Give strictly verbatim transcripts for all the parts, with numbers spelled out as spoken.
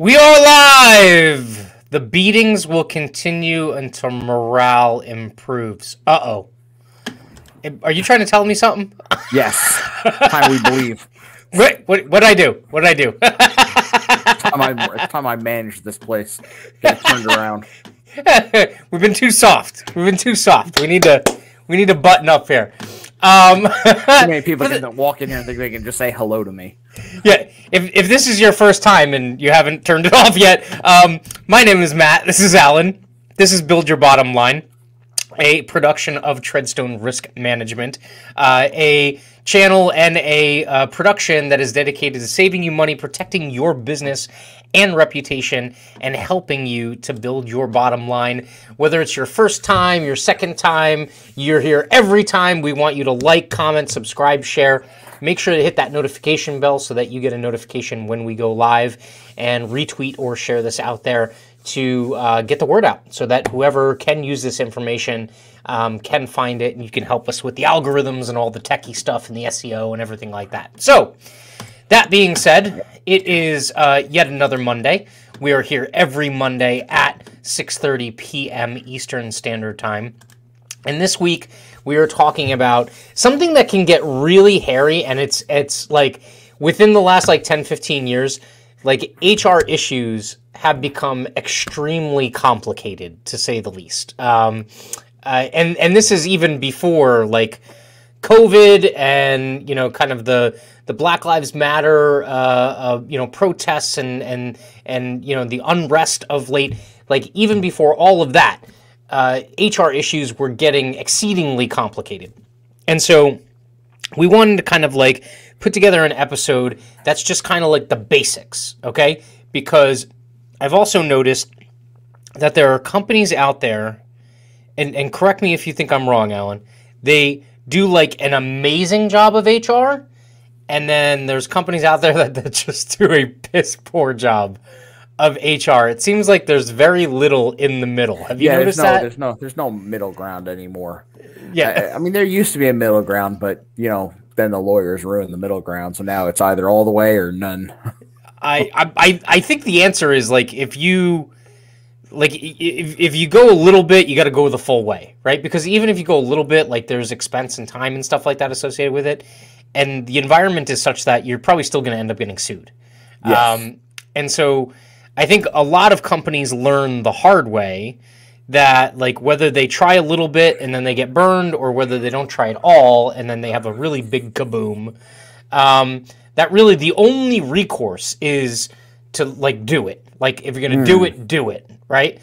We are live! The beatings will continue until morale improves. Uh-oh. Are you trying to tell me something? Yes. Time we believe. What what what'd I do? What'd I do? It's time I, it's time I managed this place. Get it turned around. We've been too soft. We've been too soft. We need to we need to button up here. Um, Too many people can walk in here and think they can just say hello to me. Yeah, if if this is your first time and you haven't turned it off yet, um, my name is Matt. This is Alan. This is Build Your Bottom Line, a production of Treadstone Risk Management, uh, a channel and a uh, production that is dedicated to saving you money, protecting your business and reputation, and helping you to build your bottom line. Whether it's your first time, your second time, you're here every time, we want you to like, comment, subscribe, share. Make sure to hit that notification bell so that you get a notification when we go live, and retweet or share this out there to uh, get the word out so that whoever can use this information um, can find it, and you can help us with the algorithms and all the techie stuff and the S E O and everything like that. So, that being said, it is uh, yet another Monday. We are here every Monday at six thirty p m Eastern Standard Time. And this week, we are talking about something that can get really hairy, and it's it's like within the last like ten, fifteen years, like H R issues have become extremely complicated, to say the least. Um, uh, and, and this is even before like COVID and, you know, kind of the the Black Lives Matter, uh, uh, you know, protests and, and, and, you know, the unrest of late. Like, even before all of that, uh, H R issues were getting exceedingly complicated. And so we wanted to kind of, like, put together an episode that's just kind of like the basics, okay? Because I've also noticed that there are companies out there, and, and correct me if you think I'm wrong, Alan, they do, like, an amazing job of H R, and then there's companies out there that, that just do a piss poor job of H R. It seems like there's very little in the middle. Have you yeah, noticed there's no, that? There's no, there's no middle ground anymore. Yeah. I, I mean, there used to be a middle ground, but, you know, then the lawyers ruined the middle ground, so now it's either all the way or none. I, I, I think the answer is, like, if you... Like, if, if you go a little bit, you got to go the full way, right? Because even if you go a little bit, like, there's expense and time and stuff like that associated with it. And the environment is such that you're probably still going to end up getting sued. Yes. Um, and so I think a lot of companies learn the hard way that, like, whether they try a little bit and then they get burned, or whether they don't try at all and then they have a really big kaboom, um, that really the only recourse is to, like, do it. Like, if you're going to mm. do it, do it, right?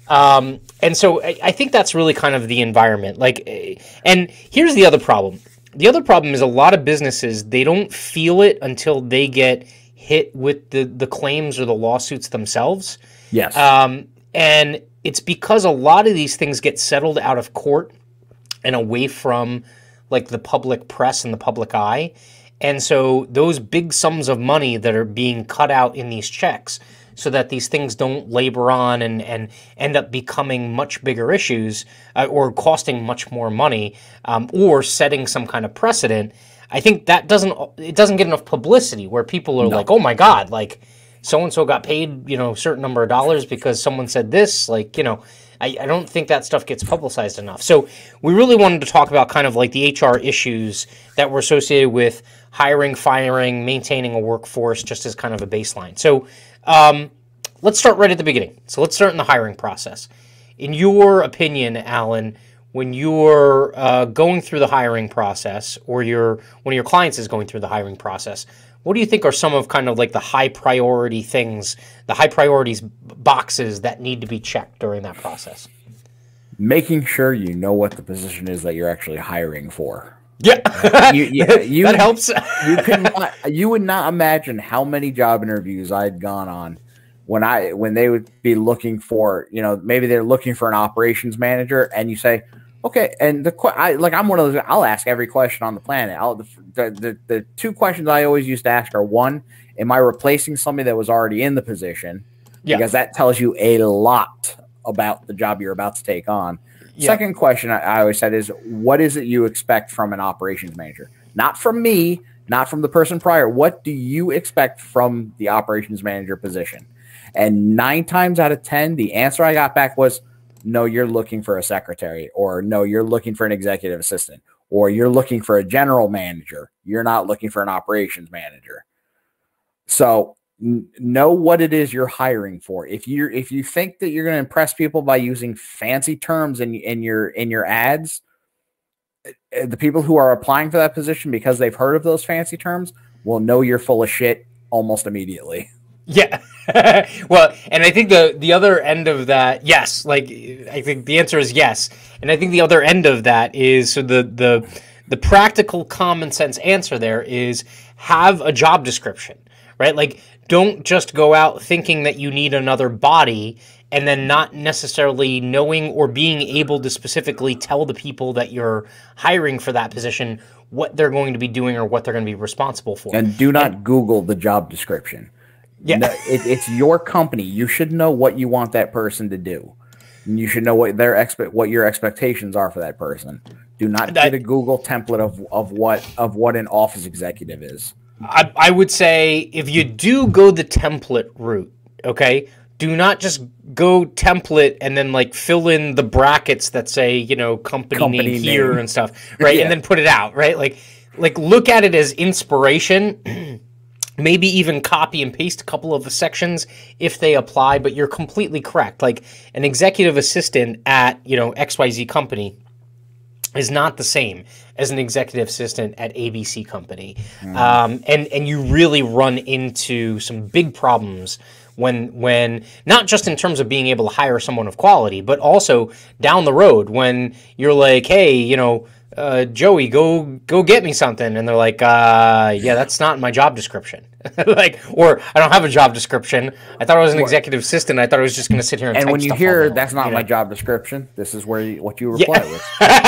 Um, and so I, I think that's really kind of the environment. Like, and here's the other problem. The other problem is a lot of businesses, they don't feel it until they get hit with the, the claims or the lawsuits themselves. Yes. Um, and it's because a lot of these things get settled out of court and away from, like, the public press and the public eye. And so those big sums of money that are being cut out in these checks, so that these things don't labor on and, and end up becoming much bigger issues, uh, or costing much more money, um, or setting some kind of precedent. I think that doesn't it doesn't get enough publicity where people are no. like, oh my God, like so-and-so got paid, you know, a certain number of dollars because someone said this. Like, you know, I, I don't think that stuff gets publicized enough. So we really wanted to talk about kind of like the H R issues that were associated with hiring, firing, maintaining a workforce, just as kind of a baseline. So Um, let's start right at the beginning. So let's start in the hiring process. In your opinion, Alan, when you're uh, going through the hiring process, or your one of your clients is going through the hiring process, what do you think are some of kind of like the high priority things, the high priorities boxes that need to be checked during that process? Making sure you know what the position is that you're actually hiring for. Yeah, you, you, you, that helps. you cannot, you would not imagine how many job interviews I had gone on when I when they would be looking for, you know, maybe they're looking for an operations manager, and you say, okay, and the I like I'm one of those. I'll ask every question on the planet. I'll, the, the the two questions I always used to ask are: one, am I replacing somebody that was already in the position? Yeah. Because that tells you a lot about the job you're about to take on. Yeah. Second question I, I always said is, what is it you expect from an operations manager? Not from me, not from the person prior. What do you expect from the operations manager position? And nine times out of ten, the answer I got back was, no, you're looking for a secretary, or no, you're looking for an executive assistant, or you're looking for a general manager. You're not looking for an operations manager. So n- know what it is you're hiring for. If you're if you think that you're going to impress people by using fancy terms in, in your in your ads, the people who are applying for that position because they've heard of those fancy terms will know you're full of shit almost immediately. Yeah. Well, and I think the the other end of that, yes, like I think the answer is yes. And I think the other end of that is so the the the practical common sense answer there is have a job description, right? Like don't just go out thinking that you need another body and then not necessarily knowing or being able to specifically tell the people that you're hiring for that position what they're going to be doing or what they're going to be responsible for. And do not and, Google the job description. Yeah, no, it, it's your company. You should know what you want that person to do. And you should know what their expect what your expectations are for that person. Do not that, get a Google template of, of what of what an office executive is. I, I would say if you do go the template route, okay, do not just go template and then like fill in the brackets that say, you know, company, company name, name here and stuff, right? Yeah. And then put it out, right? Like, like look at it as inspiration. Maybe even copy and paste a couple of the sections if they apply, but you're completely correct. Like an executive assistant at, you know, X Y Z company is not the same as an executive assistant at A B C company. Mm. Um, and, and you really run into some big problems when, when not just in terms of being able to hire someone of quality, but also down the road when you're like, hey, you know, uh, Joey, go go get me something. And they're like, uh, yeah, that's not in my job description. Like, or I don't have a job description. I thought I was an executive assistant. I thought I was just going to sit here and And type when you stuff hear all that's not you my know? job description, this is where you, what you reply yeah. with.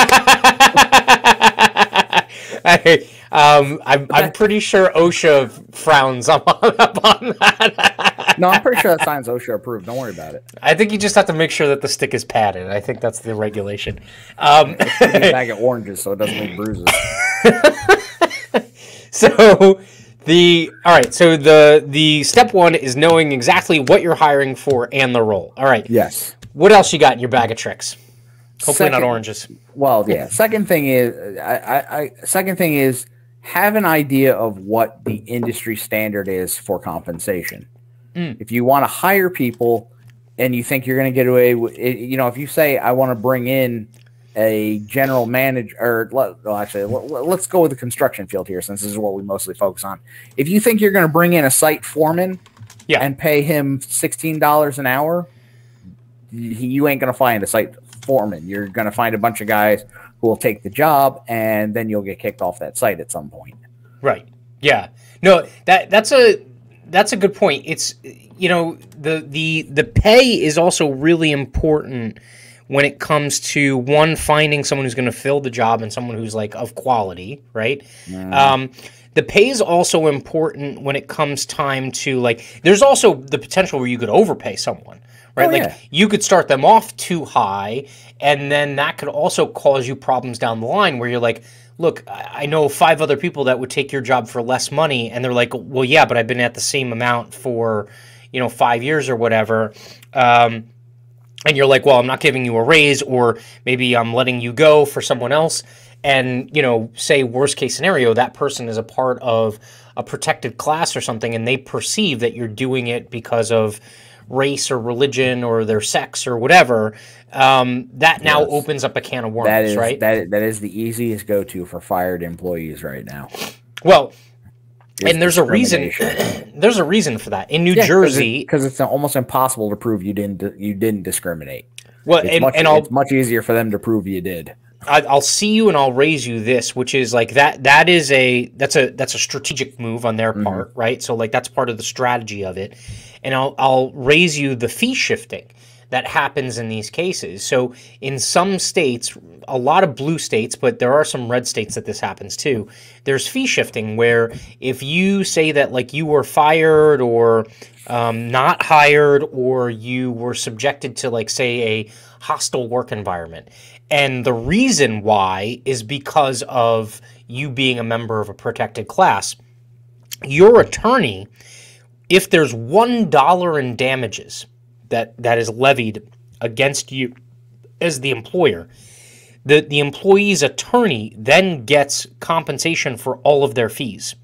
I, um, I'm, I'm pretty sure OSHA frowns upon, upon that. No, I'm pretty sure that sign's OSHA approved. Don't worry about it. I think you just have to make sure that the stick is padded. I think that's the regulation. Um, it's a bag of oranges so it doesn't make bruises. So the all right. So the the step one is knowing exactly what you're hiring for and the role. All right. Yes. What else you got in your bag of tricks? Hopefully second, not oranges. Well, yeah. Second thing is, I, I, I second thing is have an idea of what the industry standard is for compensation. Mm. If you want to hire people and you think you're going to get away with, you know, if you say I want to bring in a general manager, or well, actually, let's go with the construction field here, since this is what we mostly focus on. If you think you're going to bring in a site foreman, yeah. and pay him sixteen dollars an hour, you ain't going to find a site foreman. You're going to find a bunch of guys who will take the job, and then you'll get kicked off that site at some point. Right. Yeah. No, that that's a that's a good point. It's, you know, the the the pay is also really important when it comes to, one, finding someone who's going to fill the job and someone who's like of quality, right? Mm. Um, the pay is also important when it comes time to, like, there's also the potential where you could overpay someone, right? Oh, like yeah. You could start them off too high, and then that could also cause you problems down the line where you're like, look, I know five other people that would take your job for less money, and they're like, well, yeah, but I've been at the same amount for, you know, five years or whatever. Um, and you're like, well, I'm not giving you a raise, or maybe I'm letting you go for someone else. And, you know, say worst case scenario, that person is a part of a protected class or something, and they perceive that you're doing it because of race or religion or their sex or whatever. Um, that now yes. opens up a can of worms, that is, right? That, that is the easiest go-to for fired employees right now. Well, and there's a reason. There's a reason for that in New yeah, Jersey, because it, it's almost impossible to prove you didn't you didn't discriminate. Well, it's and, much, and I'll, it's much easier for them to prove you did. I, I'll see you and I'll raise you this, which is like that. That is a that's a that's a strategic move on their mm-hmm. part, right? So like that's part of the strategy of it, and I'll I'll raise you the fee shifting that happens in these cases. So in some states, a lot of blue states, but there are some red states that this happens too. There's fee shifting where if you say that like you were fired or um, not hired, or you were subjected to like say a hostile work environment, and the reason why is because of you being a member of a protected class, your attorney if there's one dollar in damages that that is levied against you as the employer, the the employee's attorney then gets compensation for all of their fees.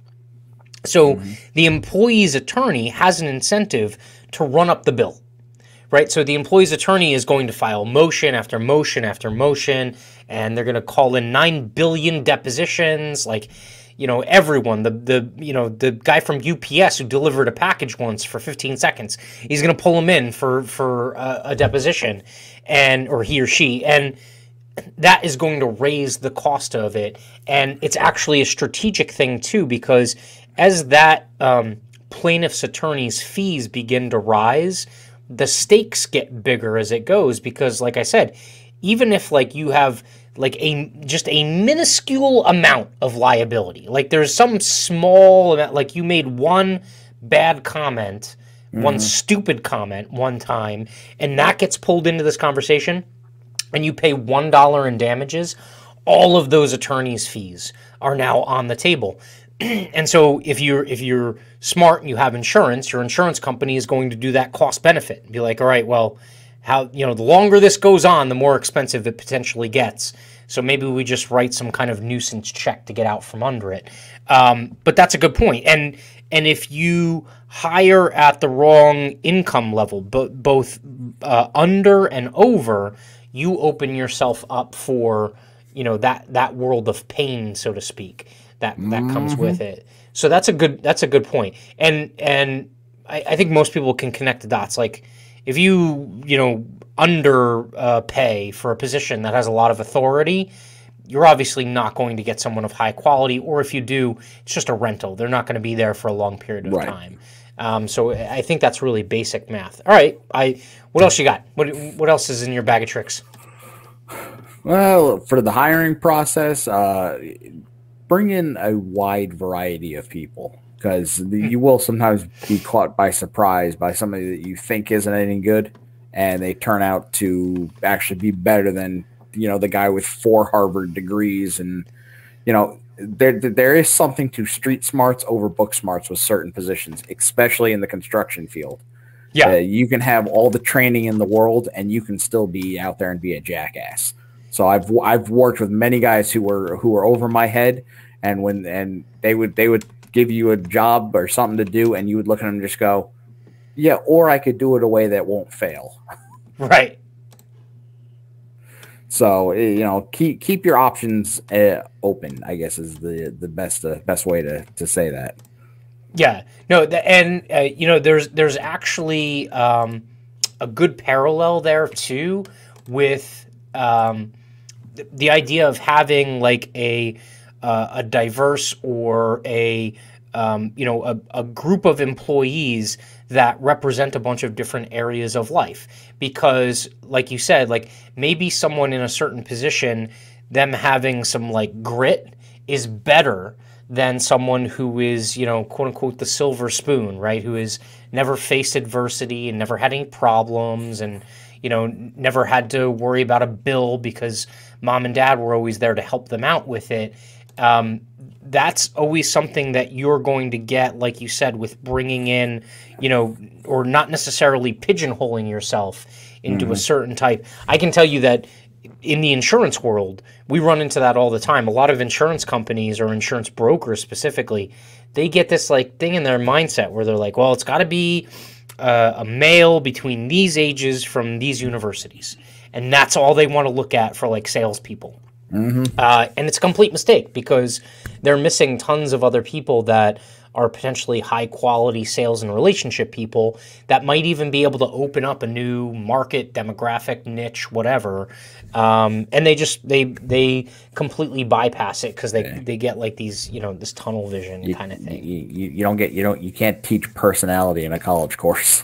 So mm-hmm. the employee's attorney has an incentive to run up the bill, right? So the employee's attorney is going to file motion after motion after motion, and they're going to call in nine billion depositions, like, you know, everyone, the, the, you know, the guy from U P S who delivered a package once for fifteen seconds, he's going to pull him in for, for a, a deposition, and, or he or she, and that is going to raise the cost of it. And it's actually a strategic thing too, because as that um, plaintiff's attorney's fees begin to rise, the stakes get bigger as it goes, because like I said, even if like you have like a just a minuscule amount of liability, like there's some small amount, like you made one bad comment, mm-hmm. one stupid comment one time, and that gets pulled into this conversation, and you pay one dollar in damages, all of those attorneys' fees are now on the table. And so if you're if you're smart and you have insurance, your insurance company is going to do that cost benefit and be like, all right, well, how, you know, the longer this goes on, the more expensive it potentially gets. So maybe we just write some kind of nuisance check to get out from under it. Um, but that's a good point. And and if you hire at the wrong income level, bo- both uh, under and over, you open yourself up for, you know, that that world of pain, so to speak, that that mm-hmm. comes with it. So that's a good that's a good point. And and I, I think most people can connect the dots. Like if you, you know, under uh, pay for a position that has a lot of authority, you're obviously not going to get someone of high quality, or if you do, it's just a rental. They're not going to be there for a long period of right. time. Um, so I think that's really basic math. All right, I what else you got? What what else is in your bag of tricks? Well, for the hiring process, uh, bring in a wide variety of people, because you will sometimes be caught by surprise by somebody that you think isn't any good, and they turn out to actually be better than, you know, the guy with four Harvard degrees. And, you know, there there is something to street smarts over book smarts with certain positions, especially in the construction field. Yeah, uh, you can have all the training in the world, and you can still be out there and be a jackass. So I've I've worked with many guys who were who were over my head, and when and they would they would give you a job or something to do, and you would look at them and just go, yeah, or I could do it a way that won't fail. Right. So, you know, keep keep your options uh, open, I guess, is the the best uh, best way to to say that. Yeah. No, the, and uh, you know, there's there's actually um, a good parallel there too with um, the, the idea of having like a uh, a diverse or a um, you know a, a group of employees that represent a bunch of different areas of life. Because, like you said, like maybe someone in a certain position, them having some like grit is better than someone who is, you know, quote unquote, the silver spoon, right? Who has never faced adversity and never had any problems, and, you know, never had to worry about a bill because mom and dad were always there to help them out with it. Um, that's always something that you're going to get, like you said, with bringing in, you know, or not necessarily pigeonholing yourself into mm-hmm. a certain type. I can tell you that in the insurance world, we run into that all the time. A lot of insurance companies or insurance brokers specifically, they get this like thing in their mindset where they're like, well, it's got to be uh, a male between these ages from these universities. And that's all they want to look at for like salespeople. Mm-hmm. Uh, and it's a complete mistake, because they're missing tons of other people that are potentially high quality sales and relationship people that might even be able to open up a new market, demographic, niche, whatever. Um, and they just they they completely bypass it because they, yeah. they get like these, you know, this tunnel vision you, kind of thing. You, you, you don't get you don't you can't teach personality in a college course.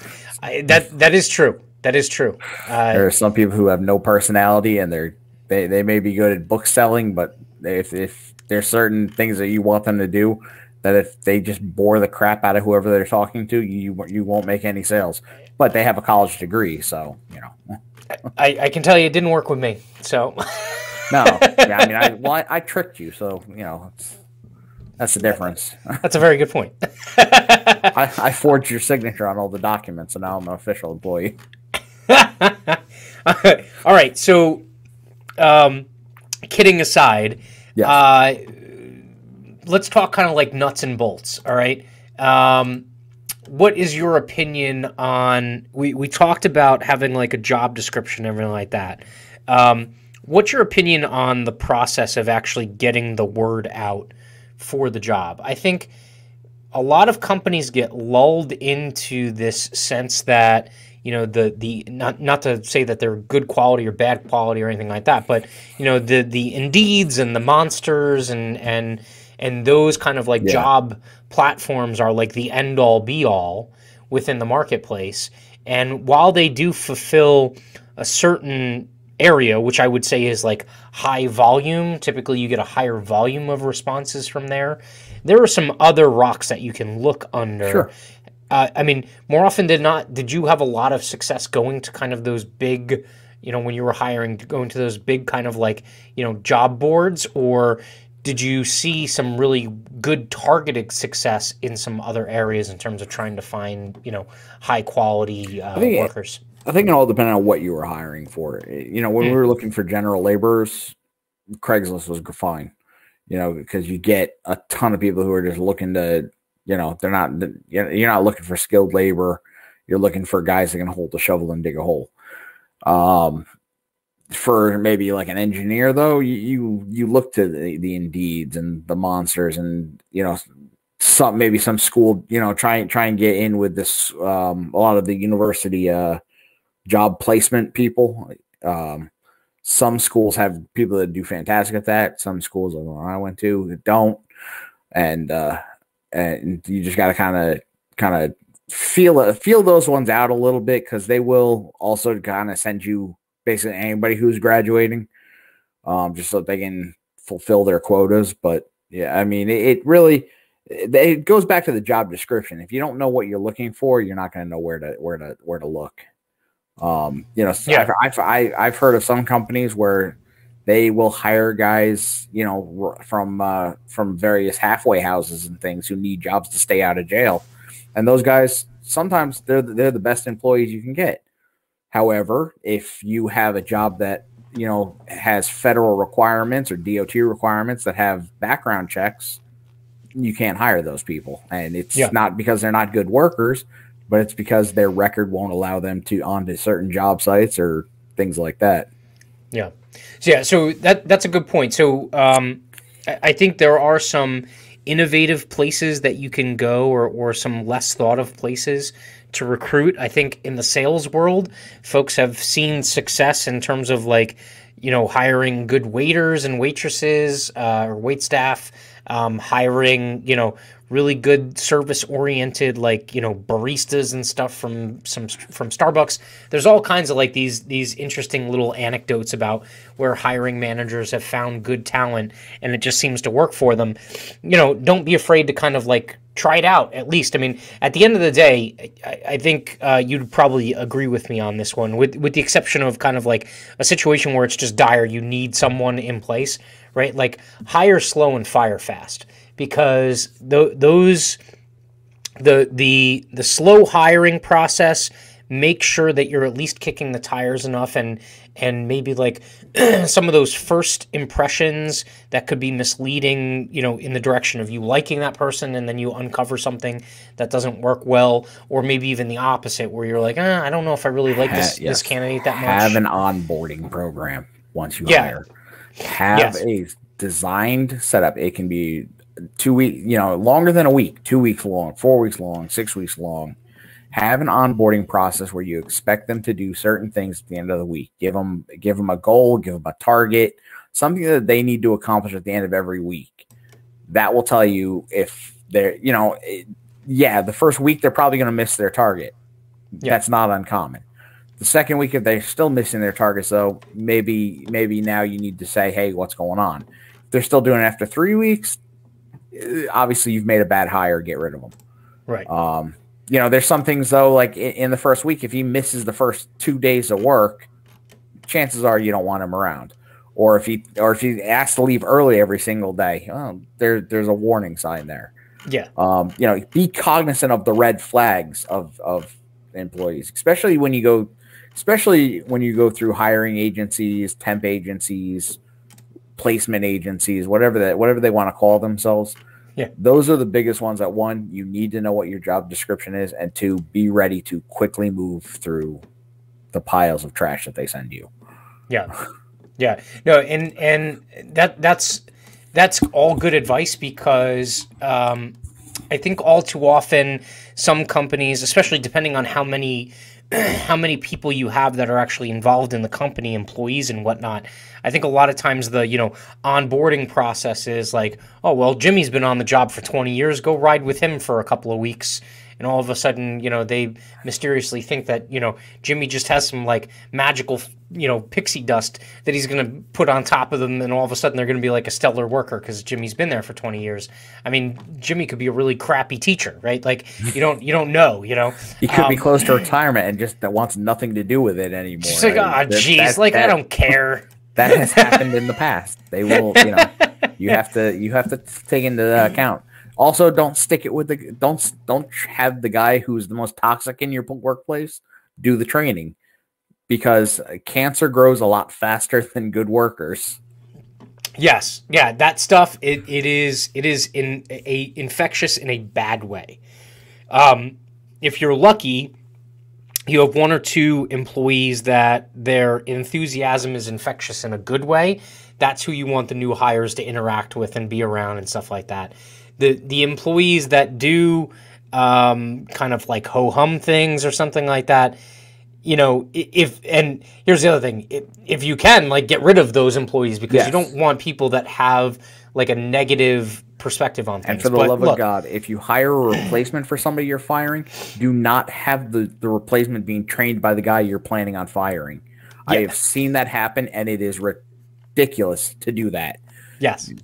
I, that that is true. That is true. Uh, there are some people who have no personality, and they're They they may be good at book selling, but if if there's certain things that you want them to do, that if they just bore the crap out of whoever they're talking to, you you won't make any sales. But they have a college degree, so you know. I, I can tell you it didn't work with me. So no, yeah, I mean, I well, I, I tricked you, so you know. It's... That's the difference. That's a very good point. I, I forged your signature on all the documents, and now I'm an official employee. All right, so um, kidding aside, Yes. uh, let's talk kind of like nuts and bolts. All right. Um, what is your opinion on? We we talked about having like a job description, and everything like that. Um, what's your opinion on the process of actually getting the word out for the job? I think a lot of companies get lulled into this sense that, you know, the the not not to say that they're good quality or bad quality or anything like that, but you know, the the Indeeds and the Monsters and and and those kind of like Yeah. job platforms are like the end all be all within the marketplace. And while they do fulfill a certain area, which I would say is like high volume, typically you get a higher volume of responses from there. There are some other rocks that you can look under. Sure. Uh, I mean, more often than not, did you have a lot of success going to kind of those big, you know, when you were hiring, going to those big kind of like, you know, job boards, or did you see some really good targeted success in some other areas in terms of trying to find, you know, high quality uh, I think workers? It, I think it all depended on what you were hiring for. You know, when mm. we were looking for general laborers, Craigslist was fine. You know, because you get a ton of people who are just looking to, you know, they're not, you're not looking for skilled labor. You're looking for guys that can hold a shovel and dig a hole. Um, for maybe like an engineer, though, you you, you look to the, the Indeeds and the Monsters, and you know, some maybe some school, you know, try try and get in with this. Um, a lot of the university uh, job placement people. Um, some schools have people that do fantastic at that. Some schools, like the one I went to, don't, and uh, and you just got to kind of kind of feel feel those ones out a little bit, because they will also kind of send you basically anybody who's graduating, um, just so they can fulfill their quotas. But yeah, I mean, it, it really it, it goes back to the job description. If you don't know what you're looking for, you're not going to know where to where to where to look. Um, you know, yeah. I've, I've I've heard of some companies where they will hire guys, you know, from uh, from various halfway houses and things who need jobs to stay out of jail, and those guys sometimes they're they're the best employees you can get. However, if you have a job that, you know, has federal requirements or D O T requirements that have background checks, you can't hire those people, and it's yeah. not because they're not good workers, but it's because their record won't allow them to onto certain job sites or things like that. Yeah. So, yeah, so that that's a good point. So um, I think there are some innovative places that you can go, or, or some less thought of places to recruit. I think in the sales world, folks have seen success in terms of like, you know, hiring good waiters and waitresses uh, or wait staff, um, hiring, you know, really good service oriented, like, you know, baristas and stuff from some from Starbucks. There's all kinds of like these these interesting little anecdotes about where hiring managers have found good talent and it just seems to work for them. You know, don't be afraid to kind of like try it out at least. I mean, at the end of the day, I, I think uh, you'd probably agree with me on this one, with with the exception of kind of like a situation where it's just dire, you need someone in place, right? Like hire slow and fire fast. Because th- those the the the slow hiring process, make sure that you're at least kicking the tires enough, and and maybe like some of those first impressions that could be misleading, you know, in the direction of you liking that person, and then you uncover something that doesn't work well, or maybe even the opposite, where you're like, eh, I don't know if I really like this ha- yes. this candidate that much. Have an onboarding program once you yeah. hire. Have yes. a designed setup. It can be two weeks, you know, longer than a week, two weeks long, four weeks long, six weeks long. Have an onboarding process where you expect them to do certain things at the end of the week. Give them, give them a goal, give them a target, something that they need to accomplish at the end of every week. That will tell you if they're, you know, it, yeah, the first week they're probably going to miss their target. Yeah. That's not uncommon. The second week, if they're still missing their targets, though, maybe, maybe now you need to say, hey, what's going on? If they're still doing it after three weeks, obviously you've made a bad hire, get rid of them. Right. Um, you know, there's some things though, like in, in the first week, if he misses the first two days of work, chances are you don't want him around. or if he or if he asks to leave early every single day, oh, there there's a warning sign there. Yeah. Um, you know, be cognizant of the red flags of of employees, especially when you go, especially when you go through hiring agencies, temp agencies, placement agencies, whatever that whatever they want to call themselves. Yeah. Those are the biggest ones that, one, you need to know what your job description is, and two, be ready to quickly move through the piles of trash that they send you. Yeah. Yeah. No, and and that that's that's all good advice, because um, I think all too often some companies, especially depending on how many how many people you have that are actually involved in the company, employees and whatnot, I think a lot of times the, you know, onboarding process is like, oh, well, Jimmy's been on the job for twenty years, go ride with him for a couple of weeks. And all of a sudden, you know, they mysteriously think that, you know, Jimmy just has some like magical, you know, pixie dust that he's going to put on top of them. And all of a sudden they're going to be like a stellar worker because Jimmy's been there for twenty years. I mean, Jimmy could be a really crappy teacher, right? Like you don't, you don't know, you know, he could um, be close to retirement and just that wants nothing to do with it anymore. Just like, oh, geez, like, that, I don't care. That has happened in the past. They will, you know, you have to, you have to take into account. Also, don't stick it with the don't don't have the guy who's the most toxic in your workplace do the training, because cancer grows a lot faster than good workers. Yes, yeah, that stuff it, it is it is in a infectious in a bad way. Um, if you're lucky, you have one or two employees that their enthusiasm is infectious in a good way. That's who you want the new hires to interact with and be around and stuff like that. The the employees that do um, kind of like ho-hum things or something like that, you know, if, and here's the other thing, if, if you can, like, get rid of those employees, because yes. you don't want people that have like a negative perspective on things. And for the but love look, of God, if you hire a replacement for somebody you're firing, do not have the, the replacement being trained by the guy you're planning on firing. Yeah. I have seen that happen, and it is ridiculous to do that. Yes.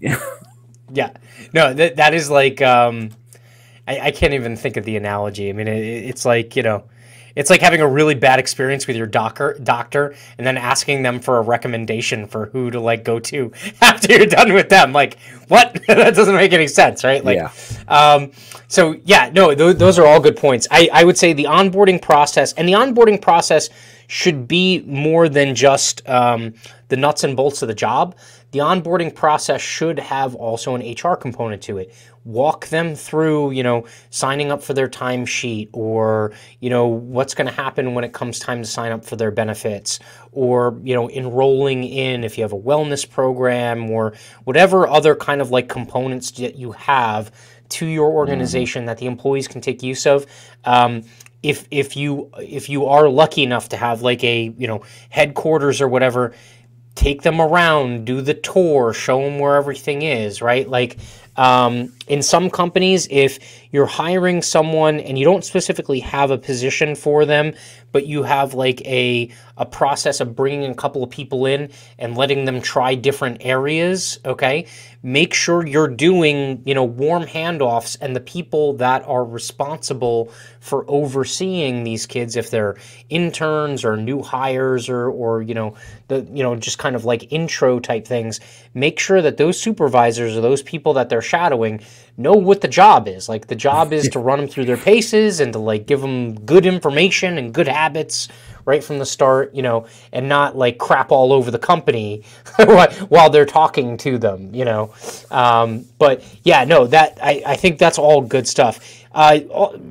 Yeah, no, that that is like, um, I, I can't even think of the analogy. I mean, it, it's like, you know, it's like having a really bad experience with your doctor, doctor, and then asking them for a recommendation for who to like go to after you're done with them. Like, what? That doesn't make any sense, right? Like, yeah. Um, so yeah, no, th- those are all good points. I, I would say the onboarding process, and the onboarding process should be more than just um, the nuts and bolts of the job. The onboarding process should have also an H R component to it. Walk them through, you know, signing up for their timesheet, or, you know, what's going to happen when it comes time to sign up for their benefits, or, you know, enrolling in if you have a wellness program, or whatever other kind of like components that you have to your organization mm. that the employees can take use of. Um, if if you if you are lucky enough to have like a, you know, headquarters or whatever, take them around, do the tour, show them where everything is, right? Like, um, in some companies, if you're hiring someone and you don't specifically have a position for them, but you have like a a process of bringing a couple of people in and letting them try different areas, okay? Make sure you're doing, you know, warm handoffs, and the people that are responsible for overseeing these kids, if they're interns or new hires or, or you know, the, you know, just kind of like intro type things, make sure that those supervisors or those people that they're shadowing know what the job is. Like, the job is to run them through their paces and to like give them good information and good habits right from the start, you know, and not like crap all over the company while they're talking to them, you know. Um, but yeah, no, that I, I think that's all good stuff. Uh,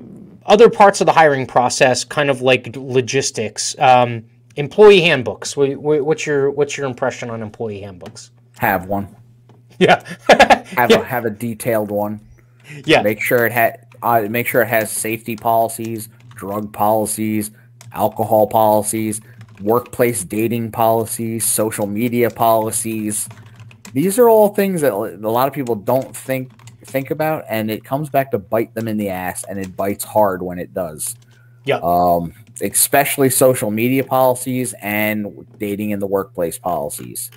other parts of the hiring process, kind of like logistics, um, employee handbooks. What's your what's your impression on employee handbooks? Have one. Yeah. have yeah. a have a detailed one. Yeah. Make sure it had uh, make sure it has safety policies, drug policies, alcohol policies, workplace dating policies, social media policies. These are all things that a lot of people don't think think about, and it comes back to bite them in the ass, and it bites hard when it does. Yeah. Um, especially social media policies and dating in the workplace policies.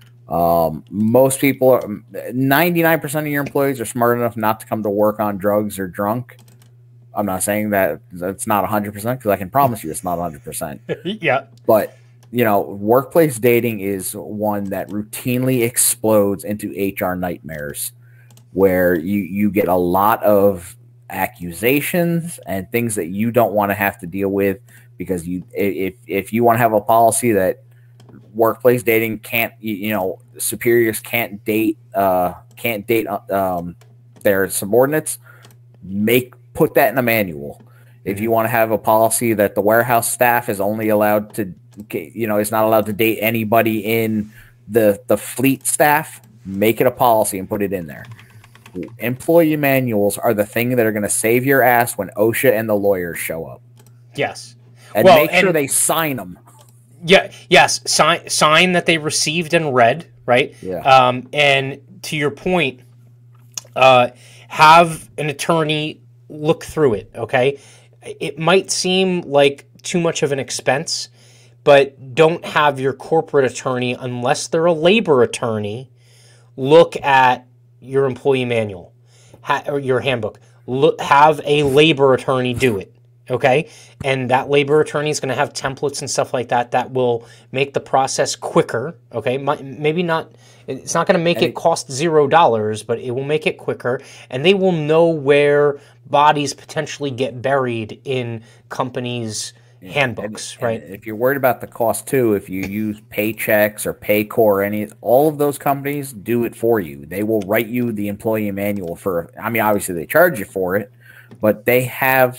Um, most people, ninety-nine percent of your employees are smart enough not to come to work on drugs or drunk. I'm not saying that it's not one hundred percent, because I can promise you it's not one hundred percent. Yeah. But you know, workplace dating is one that routinely explodes into H R nightmares, where you you get a lot of accusations and things that you don't want to have to deal with, because you if if you want to have a policy that workplace dating can't, you know, superiors can't date uh can't date um their subordinates, make put that in a manual. If you want to have a policy that the warehouse staff is only allowed to, you know, is not allowed to date anybody in the the fleet staff, make it a policy and put it in there. Employee manuals are the thing that are going to save your ass when OSHA and the lawyers show up. Yes. And well, make sure and, they sign them. Yeah. Yes. Sign sign that they received and read. Right. Yeah. Um, and to your point, uh, have an attorney look through it. Okay. It might seem like too much of an expense, but don't have your corporate attorney, unless they're a labor attorney, look at your employee manual ha- or your handbook. Look, have a labor attorney do it, okay? And that labor attorney is going to have templates and stuff like that that will make the process quicker, okay? Maybe not, it's not going to make and it cost zero dollars, but it will make it quicker, and they will know where bodies potentially get buried in companies' handbooks, and, right? And if you're worried about the cost too, if you use Paychex or Paycor or any, all of those companies do it for you. They will write you the employee manual for, I mean, obviously they charge you for it, but they have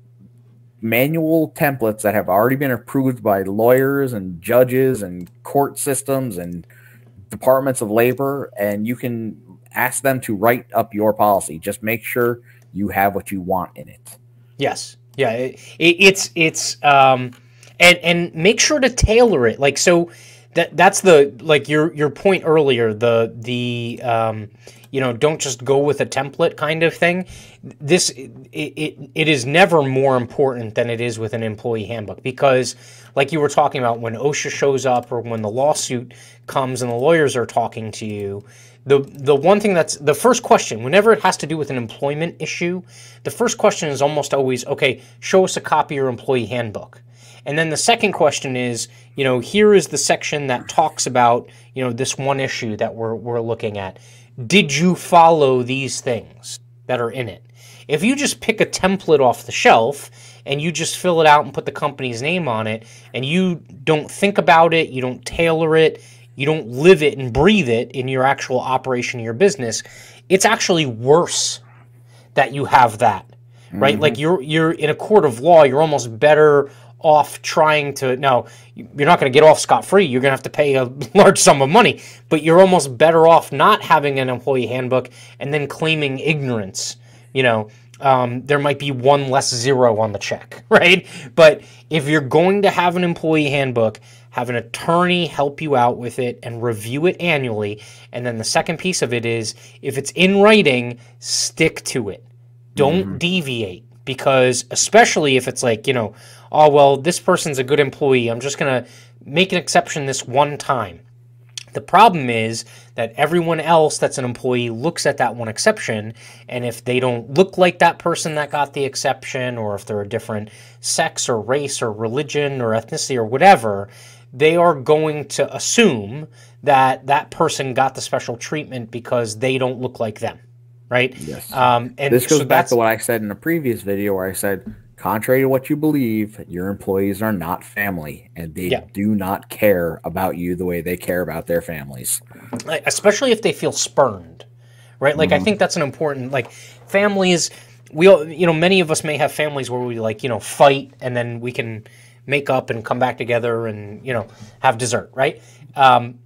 manual templates that have already been approved by lawyers and judges and court systems and departments of labor, and you can ask them to write up your policy. Just make sure you have what you want in it. Yes. Yeah, it, it, it's it's um, and and make sure to tailor it. Like, so that that's the, like your your point earlier. The the um, you know, don't just go with a template kind of thing. This it, it it is never more important than it is with an employee handbook, because, like you were talking about, when OSHA shows up or when the lawsuit comes and the lawyers are talking to you, The the one thing that's the first question, whenever it has to do with an employment issue, the first question is almost always, okay, show us a copy of your employee handbook. And then the second question is, you know, here is the section that talks about, you know, this one issue that we're we're looking at. Did you follow these things that are in it? If you just pick a template off the shelf and you just fill it out and put the company's name on it, and you don't think about it, you don't tailor it, you don't live it and breathe it in your actual operation of your business, it's actually worse that you have that, right? Mm-hmm. Like, you're you're in a court of law, you're almost better off trying to, now, you're not going to get off scot-free, you're going to have to pay a large sum of money, but you're almost better off not having an employee handbook and then claiming ignorance. You know, um, there might be one less zero on the check, right? But if you're going to have an employee handbook, have an attorney help you out with it and review it annually. And then the second piece of it is, if it's in writing, stick to it. Don't mm-hmm. deviate, because especially if it's like, you know, oh, well, this person's a good employee, I'm just going to make an exception this one time. The problem is that everyone else that's an employee looks at that one exception, and if they don't look like that person that got the exception, or if they're a different sex or race or religion or ethnicity or whatever, they are going to assume that that person got the special treatment because they don't look like them, right? Yes. Um, and this goes so back to what I said in a previous video, where I said, contrary to what you believe, your employees are not family, and they yeah. do not care about you the way they care about their families. Especially if they feel spurned, right? Like, mm-hmm. I think that's an important, like, families, we all, you know, many of us may have families where we, like, you know, fight, and then we can make up and come back together and, you know, have dessert, right? Um,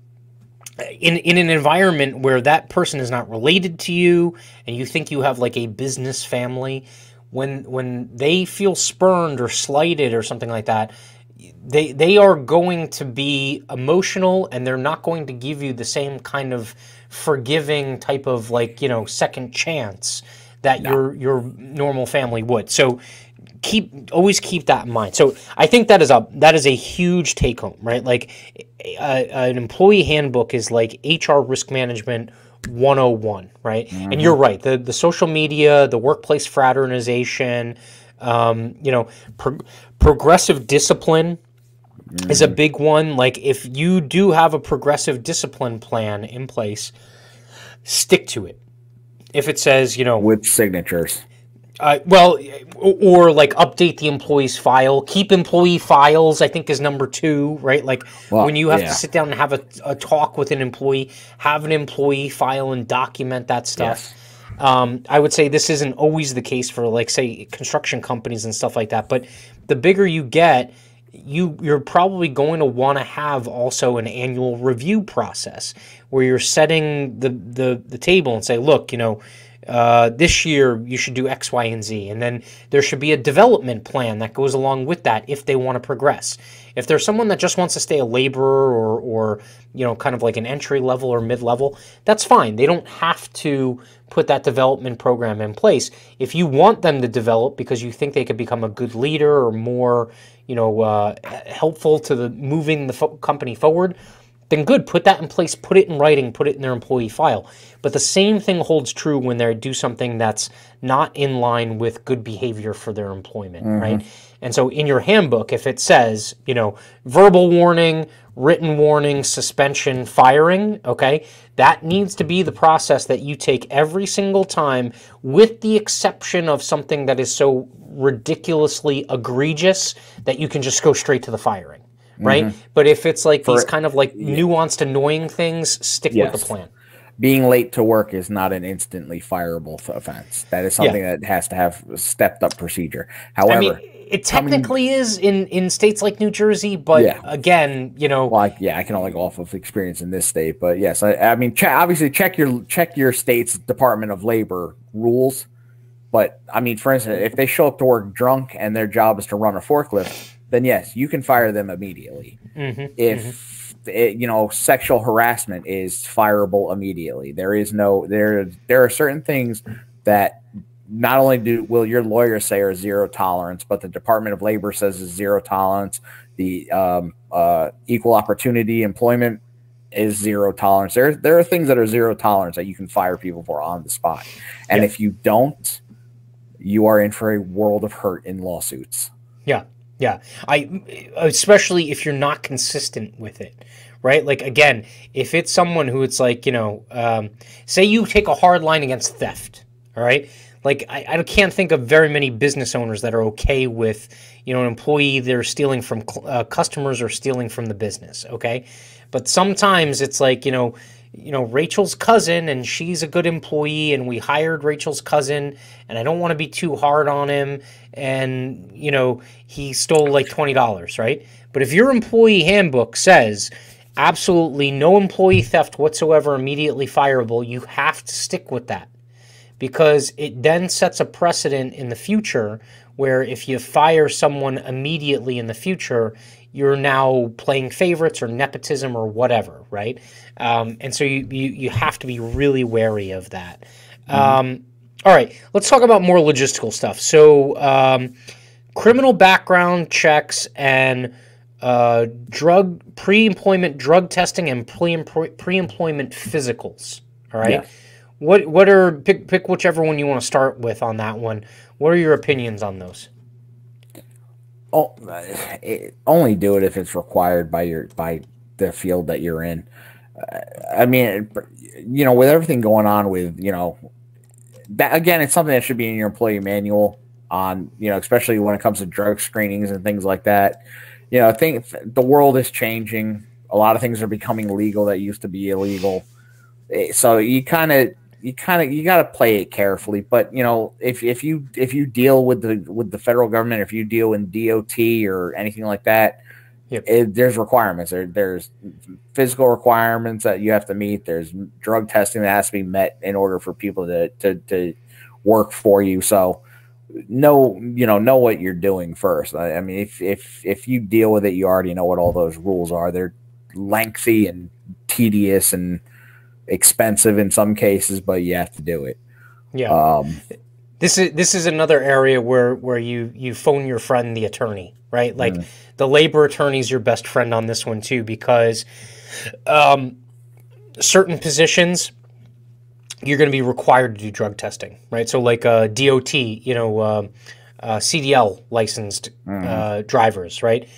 in in an environment where that person is not related to you, and you think you have, like, a business family, when when they feel spurned or slighted or something like that, they they are going to be emotional, and they're not going to give you the same kind of forgiving type of, like, you know, second chance that no. your your normal family would. So keep always keep that in mind. So I think that is a that is a huge take home, right? Like, a, an employee handbook is like H R risk management one oh one, right? Mm-hmm. And you're right. The the social media, the workplace fraternization, um, you know, pro- progressive discipline is a big one. Like if you do have a progressive discipline plan in place, stick to it. If it says, you know, with signatures. Uh, well, or, or like update the employee's file, keep employee files, I think is number two, right? Like well, when you have yeah. to sit down and have a, a talk with an employee, have an employee file and document that stuff. Yes. Um, I would say this isn't always the case for like, say, construction companies and stuff like that. But the bigger you get, you, you're probably going to want to have also an annual review process where you're setting the, the, the table and say, look, you know, Uh, this year you should do X, Y, and Z. And then there should be a development plan that goes along with that if they want to progress. If there's someone that just wants to stay a laborer or, or you know, kind of like an entry level or mid-level, that's fine. They don't have to put that development program in place. If you want them to develop because you think they could become a good leader or more, you know, uh, helpful to the moving the fo- company forward, then good, put that in place, put it in writing, put it in their employee file. But the same thing holds true when they do something that's not in line with good behavior for their employment, mm-hmm. right? And so in your handbook, if it says, you know, verbal warning, written warning, suspension, firing, okay, that needs to be the process that you take every single time, with the exception of something that is so ridiculously egregious that you can just go straight to the firing. Right? Mm-hmm. But if it's like For, these kind of like yeah. nuanced, annoying things, stick yes. with the plan. Being late to work is not an instantly fireable offense. That is something yeah. that has to have a stepped up procedure. However, I mean, it technically coming, is in, in states like New Jersey, but yeah. again, you know, well, I, yeah, I can only go off of experience in this state, but yes, I, I mean, ch- obviously check your check your state's Department of Labor rules. But I mean, for instance, if they show up to work drunk and their job is to run a forklift, then yes, you can fire them immediately. Mm-hmm, if mm-hmm. It, you know, sexual harassment is fireable immediately. There is no there. There are certain things that not only do will your lawyer say are zero tolerance, but the Department of Labor says is zero tolerance. The um, uh, equal opportunity employment is zero tolerance. There there are things that are zero tolerance that you can fire people for on the spot, and yeah. if you don't, you are in for a world of hurt in lawsuits. Yeah. Yeah, I especially if you're not consistent with it, right? Like, again, if it's someone who it's like, you know, um, say you take a hard line against theft, all right? Like, I, I can't think of very many business owners that are okay with, you know, an employee they're stealing from uh, customers or stealing from the business, okay? But sometimes it's like, you know, you know, Rachel's cousin, and she's a good employee, and we hired Rachel's cousin, and I don't want to be too hard on him, and, you know, he stole like twenty dollars, right? But if your employee handbook says absolutely no employee theft whatsoever, immediately fireable, you have to stick with that, because it then sets a precedent in the future where if you fire someone immediately in the future, you're now playing favorites or nepotism or whatever, right? Um, and so you, you you have to be really wary of that. Mm-hmm. Um, all right, let's talk about more logistical stuff. So um, criminal background checks and uh, drug pre-employment drug testing and pre pre-employment physicals. All right. Yeah. What what are pick pick whichever one you want to start with on that one. What are your opinions on those? Oh, it, only do it if it's required by your by the field that you're in. Uh, I mean, you know, with everything going on with, you know, that again, it's something that should be in your employee manual on, you know, especially when it comes to drug screenings and things like that. You know, I think the world is changing. A lot of things are becoming legal that used to be illegal. So you kind of you kind of you got to play it carefully. But you know, if if you if you deal with the with the federal government, if you deal in D O T or anything like that, yep. it, there's requirements. There, there's physical requirements that you have to meet. There's drug testing that has to be met in order for people to to, to work for you. So know you know know what you're doing first. I, I mean, if if if you deal with it, you already know what all those rules are. They're lengthy and tedious and expensive in some cases, but you have to do it. Yeah. Um, this is this is another area where where you you phone your friend, the attorney, right? Like mm. the labor attorney is your best friend on this one too, because um, certain positions you're going to be required to do drug testing, right? So like uh, D O T, you know, uh, uh, C D L licensed mm. uh, drivers, right?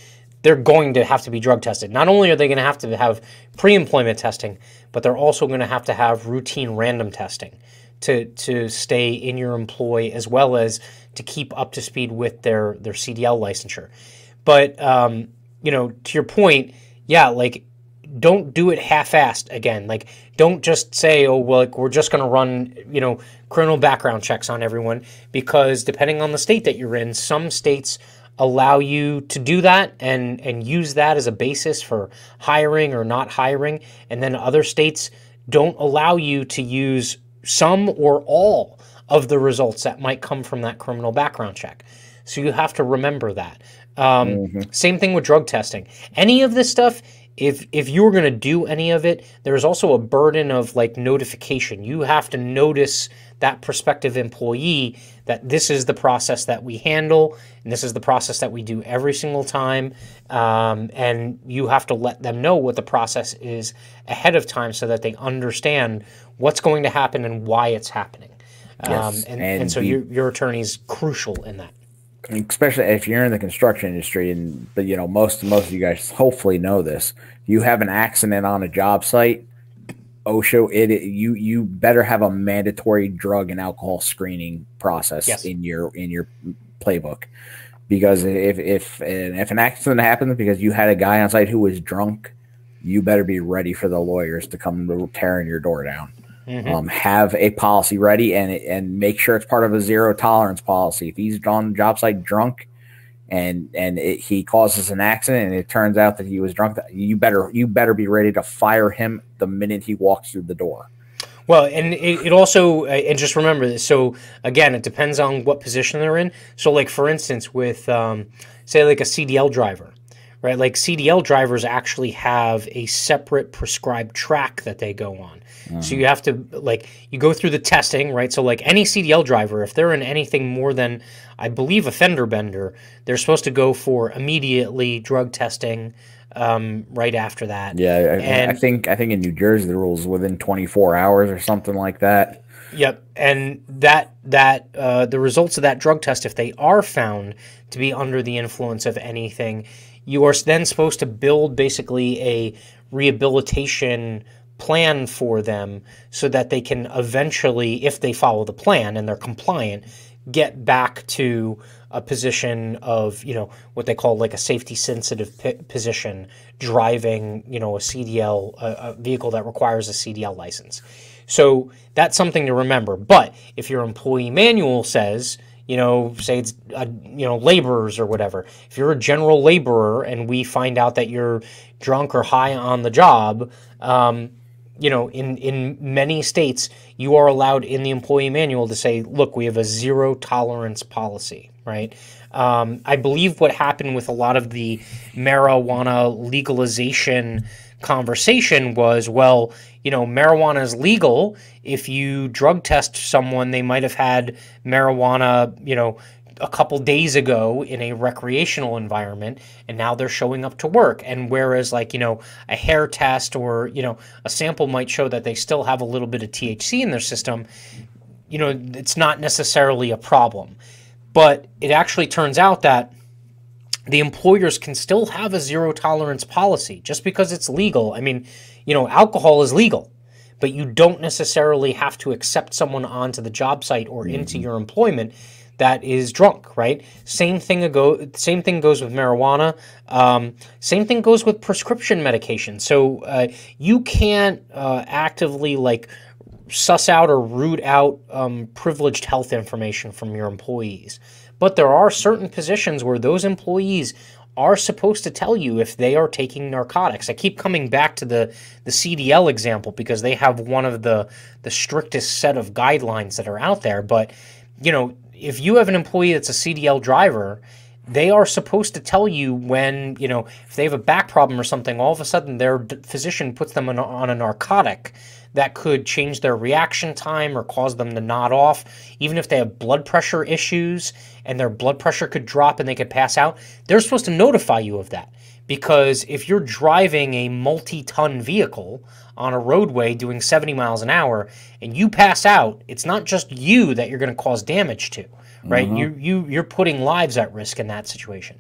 they're going to have to be drug tested. Not only are they going to have to have pre-employment testing, but they're also going to have to have routine random testing to to stay in your employ, as well as to keep up to speed with their their C D L licensure. But um, you know, to your point, yeah, like don't do it half-assed again. Like don't just say, oh, well, like, we're just going to run, you know, criminal background checks on everyone, because depending on the state that you're in, some states allow you to do that and and use that as a basis for hiring or not hiring, and then other states don't allow you to use some or all of the results that might come from that criminal background check. So you have to remember that. Um, mm-hmm. Same thing with drug testing. Any of this stuff, if if you're going to do any of it, there's also a burden of like notification. You have to notice that prospective employee that this is the process that we handle, and this is the process that we do every single time. Um, and you have to let them know what the process is ahead of time so that they understand what's going to happen and why it's happening. Yes. Um, and, and, and so the, your, your attorney is crucial in that. Especially if you're in the construction industry, and but you know most most of you guys hopefully know this. You have an accident on a job site, OSHA, it, it you you better have a mandatory drug and alcohol screening process yes. in your in your playbook, because if if if an accident happens because you had a guy on site who was drunk, you better be ready for the lawyers to come tearing your door down. Mm-hmm. Um, have a policy ready and and make sure it's part of a zero tolerance policy. If he's on the job site drunk and and it, he causes an accident and it turns out that he was drunk, you better you better be ready to fire him the minute he walks through the door. Well, and it, it also, and just remember this, so again, it depends on what position they're in. So like, for instance, with, um, say like a C D L driver, right? Like C D L drivers actually have a separate prescribed track that they go on. Mm-hmm. So you have to, like, you go through the testing, right? So like any C D L driver, if they're in anything more than, I believe, a fender bender, they're supposed to go for immediately drug testing um, right after that. Yeah, I, and, I think I think in New Jersey the rules within twenty-four hours or something like that. Yep, and that that uh, the results of that drug test, if they are found to be under the influence of anything, you are then supposed to build basically a rehabilitation plan for them so that they can eventually, if they follow the plan and they're compliant, get back to a position of, you know, what they call like a safety sensitive p- position, driving, you know, a C D L, a, a vehicle that requires a C D L license. So that's something to remember. But if your employee manual says, you know, say it's, uh, you know, laborers or whatever, if you're a general laborer and we find out that you're drunk or high on the job, um, you know, in, in many states, you are allowed in the employee manual to say, look, we have a zero tolerance policy, right? Um, I believe what happened with a lot of the marijuana legalization conversation was, well, you know, marijuana is legal. If you drug test someone, they might have had marijuana, you know, a couple days ago in a recreational environment, and now they're showing up to work. And whereas like, you know, a hair test or, you know, a sample might show that they still have a little bit of T H C in their system, you know, it's not necessarily a problem. But it actually turns out that the employers can still have a zero tolerance policy just because it's legal. I mean, you know, alcohol is legal, but you don't necessarily have to accept someone onto the job site or mm-hmm. into your employment that is drunk, right? Same thing ago. Same thing goes with marijuana. Um, same thing goes with prescription medication. So uh, you can't uh, actively like suss out or root out um, privileged health information from your employees. But there are certain positions where those employees are supposed to tell you if they are taking narcotics. I keep coming back to the, the C D L example because they have one of the, the strictest set of guidelines that are out there. But, you know, if you have an employee that's a C D L driver, they are supposed to tell you when, you know, if they have a back problem or something, all of a sudden their physician puts them on a, on a narcotic that could change their reaction time or cause them to nod off. Even if they have blood pressure issues and their blood pressure could drop and they could pass out, they're supposed to notify you of that. Because if you're driving a multi-ton vehicle on a roadway doing seventy miles an hour and you pass out, it's not just you that you're going to cause damage to, right? Mm-hmm. You, you, you're putting lives at risk in that situation.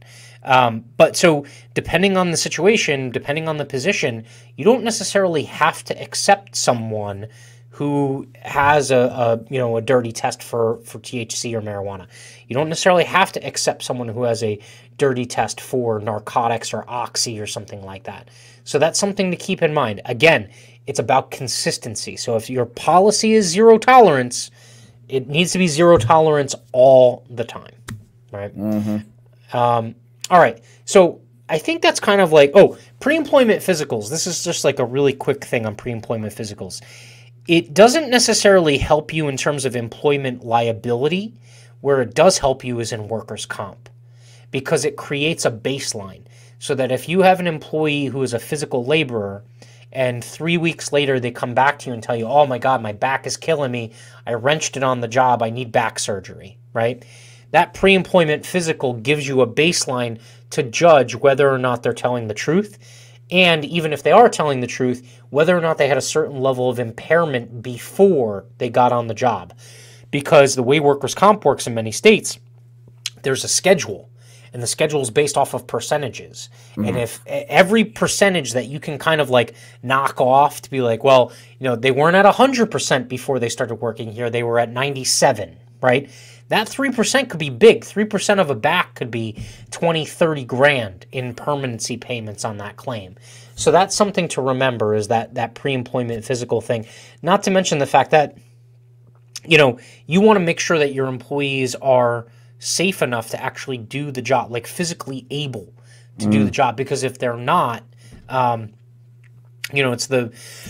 Um, but so depending on the situation, depending on the position, you don't necessarily have to accept someone who has a, a you know a dirty test for, for T H C or marijuana. You don't necessarily have to accept someone who has a dirty test for narcotics or oxy or something like that. So that's something to keep in mind. Again, it's about consistency. So if your policy is zero tolerance, it needs to be zero tolerance all the time, right? Mm-hmm. Um, all right. So I think that's kind of like, oh, pre-employment physicals. This is just like a really quick thing on pre-employment physicals. It doesn't necessarily help you in terms of employment liability. Where it does help you is in workers' comp, because it creates a baseline so that if you have an employee who is a physical laborer and three weeks later they come back to you and tell you, oh my God, my back is killing me, I wrenched it on the job, I need back surgery, right? That pre-employment physical gives you a baseline to judge whether or not they're telling the truth, and even if they are telling the truth, whether or not they had a certain level of impairment before they got on the job. Because the way workers' comp works in many states, there's a schedule, and the schedule is based off of percentages. Mm-hmm. And if every percentage that you can kind of like knock off to be like, well, you know, they weren't at one hundred percent before they started working here, they were at ninety-seven, right? That three percent could be big. three percent of a back could be twenty, thirty grand in permanency payments on that claim. So that's something to remember, is that, that pre-employment physical thing. Not to mention the fact that, you know, you want to make sure that your employees are safe enough to actually do the job, like physically able to mm. do the job. Because if they're not, um, you know, it's the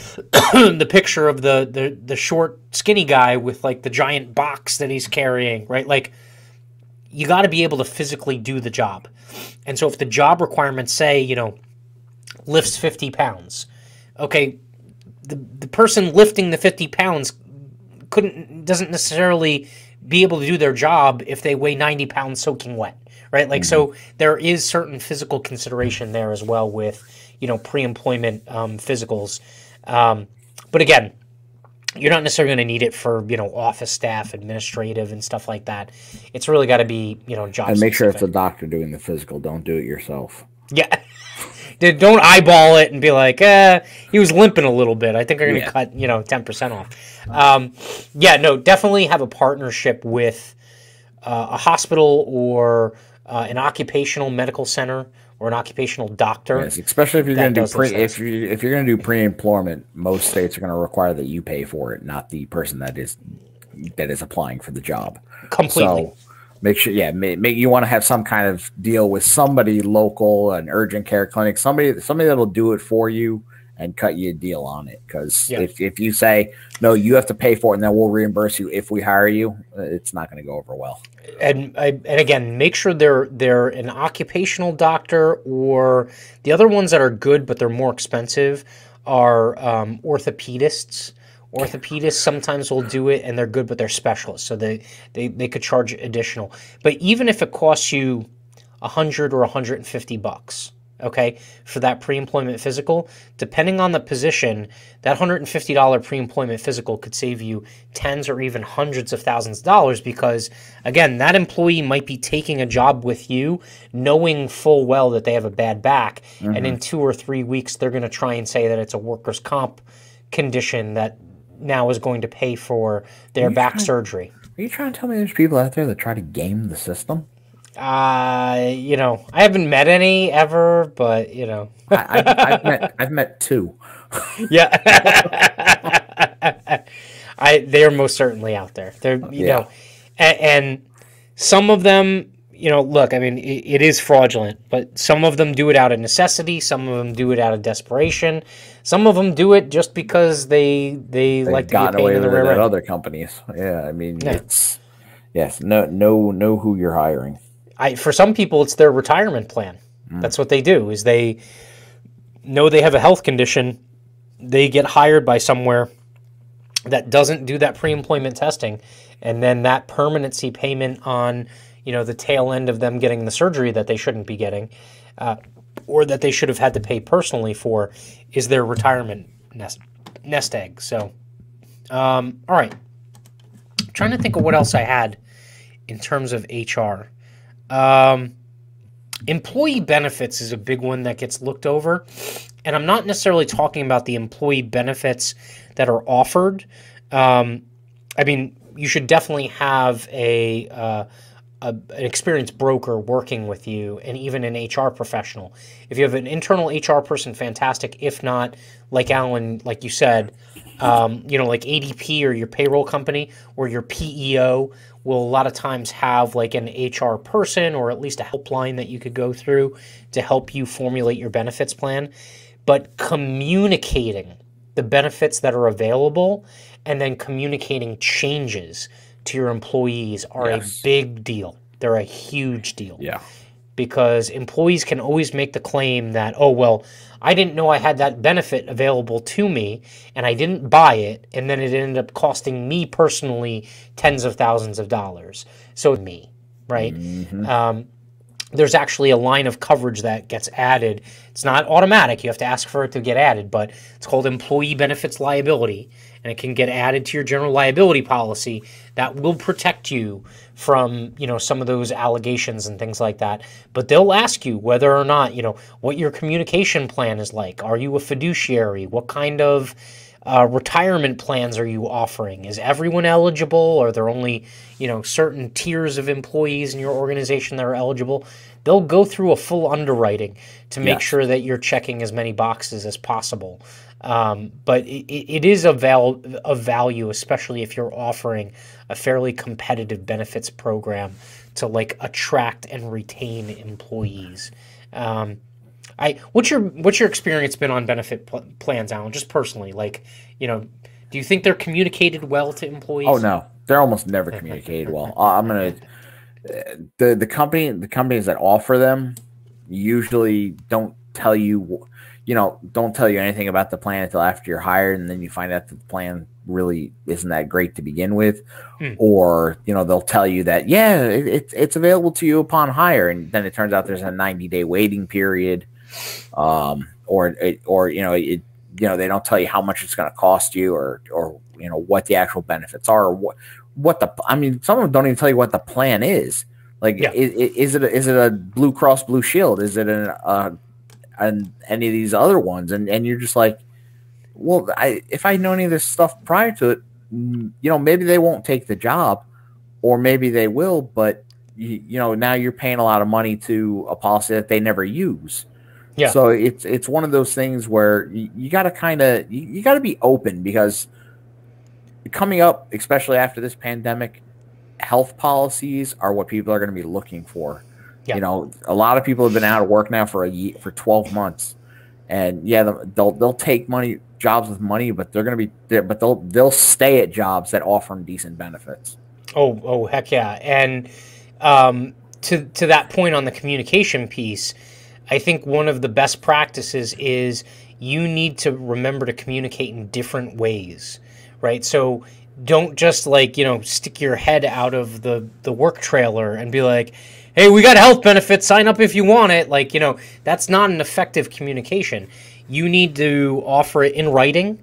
the picture of the, the the short, skinny guy with like the giant box that he's carrying, right? Like, you got to be able to physically do the job. And so if the job requirements say, you know, lifts fifty pounds, okay, the the person lifting the fifty pounds couldn't doesn't necessarily be able to do their job if they weigh ninety pounds soaking wet, right? Like, mm-hmm. So there is certain physical consideration there as well with, you know, pre-employment um, physicals. Um, but again, you're not necessarily going to need it for, you know, office staff, administrative, and stuff like that. It's really got to be, you know, job And make specific. sure it's a doctor doing the physical. Don't do it yourself. Yeah. Don't eyeball it and be like, eh, he was limping a little bit. I think I'm going to yeah. cut, you know, ten percent off. Um, yeah, no, definitely have a partnership with uh, a hospital or uh, an occupational medical center or an occupational doctor. Yes, especially if you're going to do pre if you if you're going to do pre-employment, most states are going to require that you pay for it, not the person that is that is applying for the job. Completely. So, Make sure, yeah, make, make you want to have some kind of deal with somebody local, an urgent care clinic, somebody, somebody that'll do it for you and cut you a deal on it. Because yeah. if if you say no, you have to pay for it, and then we'll reimburse you if we hire you, it's not going to go over well. And and again, make sure they're they're an occupational doctor, or the other ones that are good but they're more expensive are um, orthopedists. Orthopedists sometimes will do it, and they're good, but they're specialists, so they, they, they could charge additional. But even if it costs you a hundred or a hundred and fifty bucks, okay, for that pre-employment physical, depending on the position, that one hundred and fifty dollar pre-employment physical could save you tens or even hundreds of thousands of dollars, because again, that employee might be taking a job with you, knowing full well that they have a bad back, mm-hmm. and in two or three weeks they're going to try and say that it's a workers' comp condition that now is going to pay for their back trying, surgery. Are you trying to tell me there's people out there that try to game the system? Uh, you know, I haven't met any ever, but you know, I, I've, I've met I've met two. Yeah, I they are most certainly out there. They're you yeah. know, and, and some of them. You know, look, I mean, it, it is fraudulent, but some of them do it out of necessity. Some of them do it out of desperation. Some of them do it just because they they They've like to get paid in the rear end. Other companies, yeah. I mean, yeah. it's yes, no, no, know who you're hiring. I for some people, it's their retirement plan. Mm. That's what they do. Is they know they have a health condition. They get hired by somewhere that doesn't do that pre-employment testing, and then that permanency payment on, you know, the tail end of them getting the surgery that they shouldn't be getting, uh, or that they should have had to pay personally for, is their retirement nest nest egg. So, um, all right. I'm trying to think of what else I had in terms of H R. Um, Employee benefits is a big one that gets looked over. And I'm not necessarily talking about the employee benefits that are offered. Um, I mean, you should definitely have a, uh, a an experienced broker working with you, and even an H R professional. If you have an internal H R person, fantastic. If not, like Alan, like you said, um, you know, like A D P or your payroll company or your P E O will a lot of times have like an H R person or at least a helpline that you could go through to help you formulate your benefits plan. But communicating the benefits that are available and then communicating changes to your employees are yes. a big deal. They're a huge deal. Yeah. Because employees can always make the claim that, oh, well, I didn't know I had that benefit available to me and I didn't buy it, and then it ended up costing me personally tens of thousands of dollars. So me, right? Mm-hmm. Um, there's actually a line of coverage that gets added. It's not automatic. You have to ask for it to get added, but it's called employee benefits liability, and it can get added to your general liability policy that will protect you from, you know, some of those allegations and things like that. But they'll ask you whether or not, you know, what your communication plan is like. Are you a fiduciary? What kind of uh, retirement plans are you offering? Is everyone eligible? Are there only, you know, certain tiers of employees in your organization that are eligible? They'll go through a full underwriting to make yes. sure that you're checking as many boxes as possible. Um, but it, it is of, val- of value, especially if you're offering a fairly competitive benefits program to like attract and retain employees. Um, I what's your what's your experience been on benefit pl- plans, Alan? Just personally, like, you know, do you think they're communicated well to employees? Oh no, they're almost never communicated well. Uh, I'm gonna the the company the companies that offer them usually don't tell you. You know, don't tell you anything about the plan until after you're hired, and then you find out that the plan really isn't that great to begin with. Hmm. Or, you know, they'll tell you that, yeah, it, it, it's available to you upon hire, and then it turns out there's a ninety-day waiting period. Um, or, it, or you know, it, you know, they don't tell you how much it's going to cost you, or, or you know, what the actual benefits are, or what, what the. I mean, some of them don't even tell you what the plan is. Like, yeah. is, is it a, is it a Blue Cross Blue Shield? Is it an uh, and any of these other ones, and, and you're just like, well, I if I know any of this stuff prior to it, you know, maybe they won't take the job, or maybe they will, but you, you know, now you're paying a lot of money to a policy that they never use. Yeah. So it's it's one of those things where you, you got to kind of you, you got to be open, because coming up, especially after this pandemic, health policies are what people are going to be looking for. Yeah. You know, a lot of people have been out of work now for a year, for twelve months, and yeah, they'll they'll take money jobs with money, but they're going to be there, but they'll they'll stay at jobs that offer them decent benefits. Oh, oh, heck yeah! And um, to to that point on the communication piece, I think one of the best practices is you need to remember to communicate in different ways, right? So don't just like, you know, stick your head out of the the work trailer and be like, hey, we got health benefits, sign up if you want it. Like, you know, that's not an effective communication. You need to offer it in writing.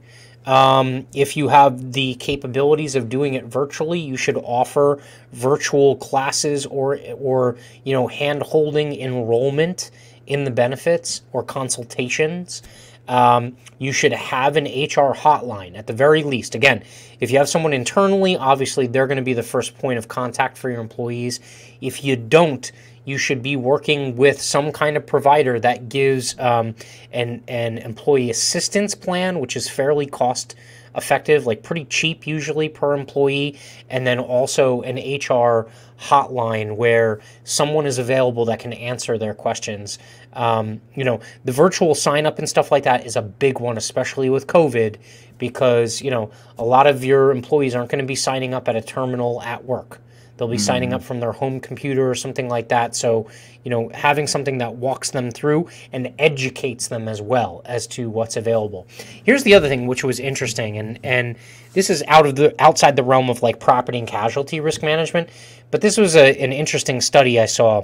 Um, if you have the capabilities of doing it virtually, you should offer virtual classes or, or you know, hand-holding enrollment in the benefits or consultations. Um, you should have an H R hotline at the very least. Again, if you have someone internally, obviously they're going to be the first point of contact for your employees. If you don't, you should be working with some kind of provider that gives um, an, an employee assistance plan, which is fairly cost effective, like pretty cheap usually per employee, and then also an H R hotline where someone is available that can answer their questions. Um, you know, the virtual sign up and stuff like that is a big one, especially with COVID, because, you know, a lot of your employees aren't going to be signing up at a terminal at work. They'll be mm-hmm. signing up from their home computer or something like that. So, you know, having something that walks them through and educates them as well as to what's available. Here's the other thing which was interesting, and and this is out of the outside the realm of like property and casualty risk management, but this was a, an interesting study I saw.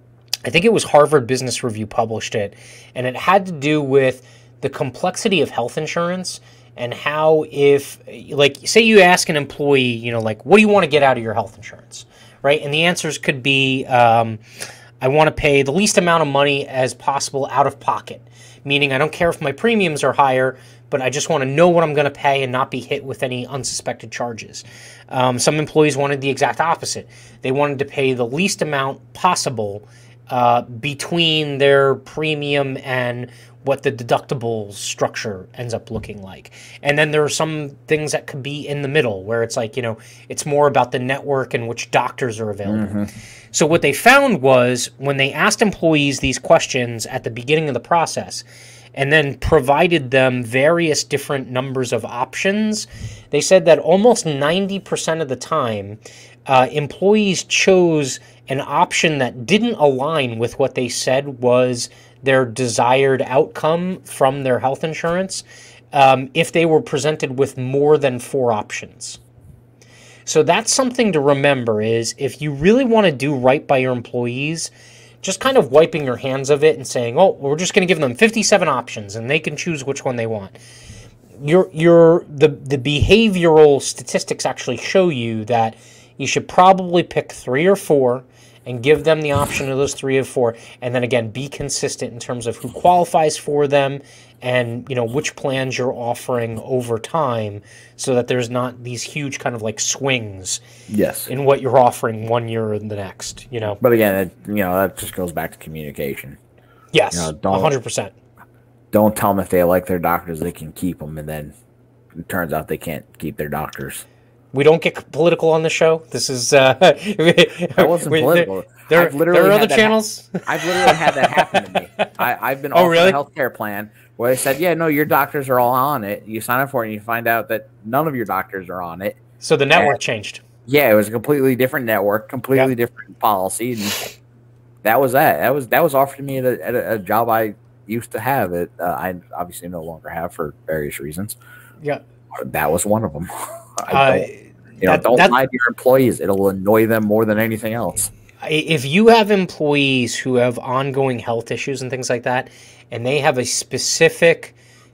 I think it was Harvard Business Review published it, and it had to do with the complexity of health insurance and how, if, like, say you ask an employee, you know, like, what do you want to get out of your health insurance, right? And the answers could be, um, I want to pay the least amount of money as possible out of pocket, meaning I don't care if my premiums are higher, but I just want to know what I'm going to pay and not be hit with any unsuspected charges. Um, some employees wanted the exact opposite. They wanted to pay the least amount possible uh, between their premium and what the deductible structure ends up looking like. And then there are some things that could be in the middle where it's like, you know, it's more about the network and which doctors are available. Mm-hmm. So what they found was when they asked employees these questions at the beginning of the process and then provided them various different numbers of options, they said that almost ninety percent of the time, uh, employees chose an option that didn't align with what they said was their desired outcome from their health insurance um, if they were presented with more than four options. So that's something to remember is if you really want to do right by your employees, just kind of wiping your hands of it and saying, oh, we're just going to give them fifty-seven options and they can choose which one they want. Your, your, the, the behavioral statistics actually show you that you should probably pick three or four and give them the option of those three or four. And then again, be consistent in terms of who qualifies for them and, you know, which plans you're offering over time so that there's not these huge kind of like swings yes. in what you're offering one year and the next, you know. But again, it, you know, that just goes back to communication. Yes, you know, don't, one hundred percent. Don't tell them if they like their doctors, they can keep them. And then it turns out they can't keep their doctors. We don't get political on the show. This is uh, that wasn't political. There, I've literally there are other channels. Ha- I've literally had that happen to me. I, I've been oh, offered really? a healthcare plan where they said, "Yeah, no, your doctors are all on it." You sign up for it, and you find out that none of your doctors are on it. So the network and, changed. Yeah, it was a completely different network, completely yep. different policy, and that was that. That was that was offered to me at a, at a, a job I used to have. It uh, I obviously no longer have for various reasons. Yeah, that was one of them. I uh, You know, that, don't that, lie to your employees. It'll annoy them more than anything else. If you have employees who have ongoing health issues and things like that, and they have a specific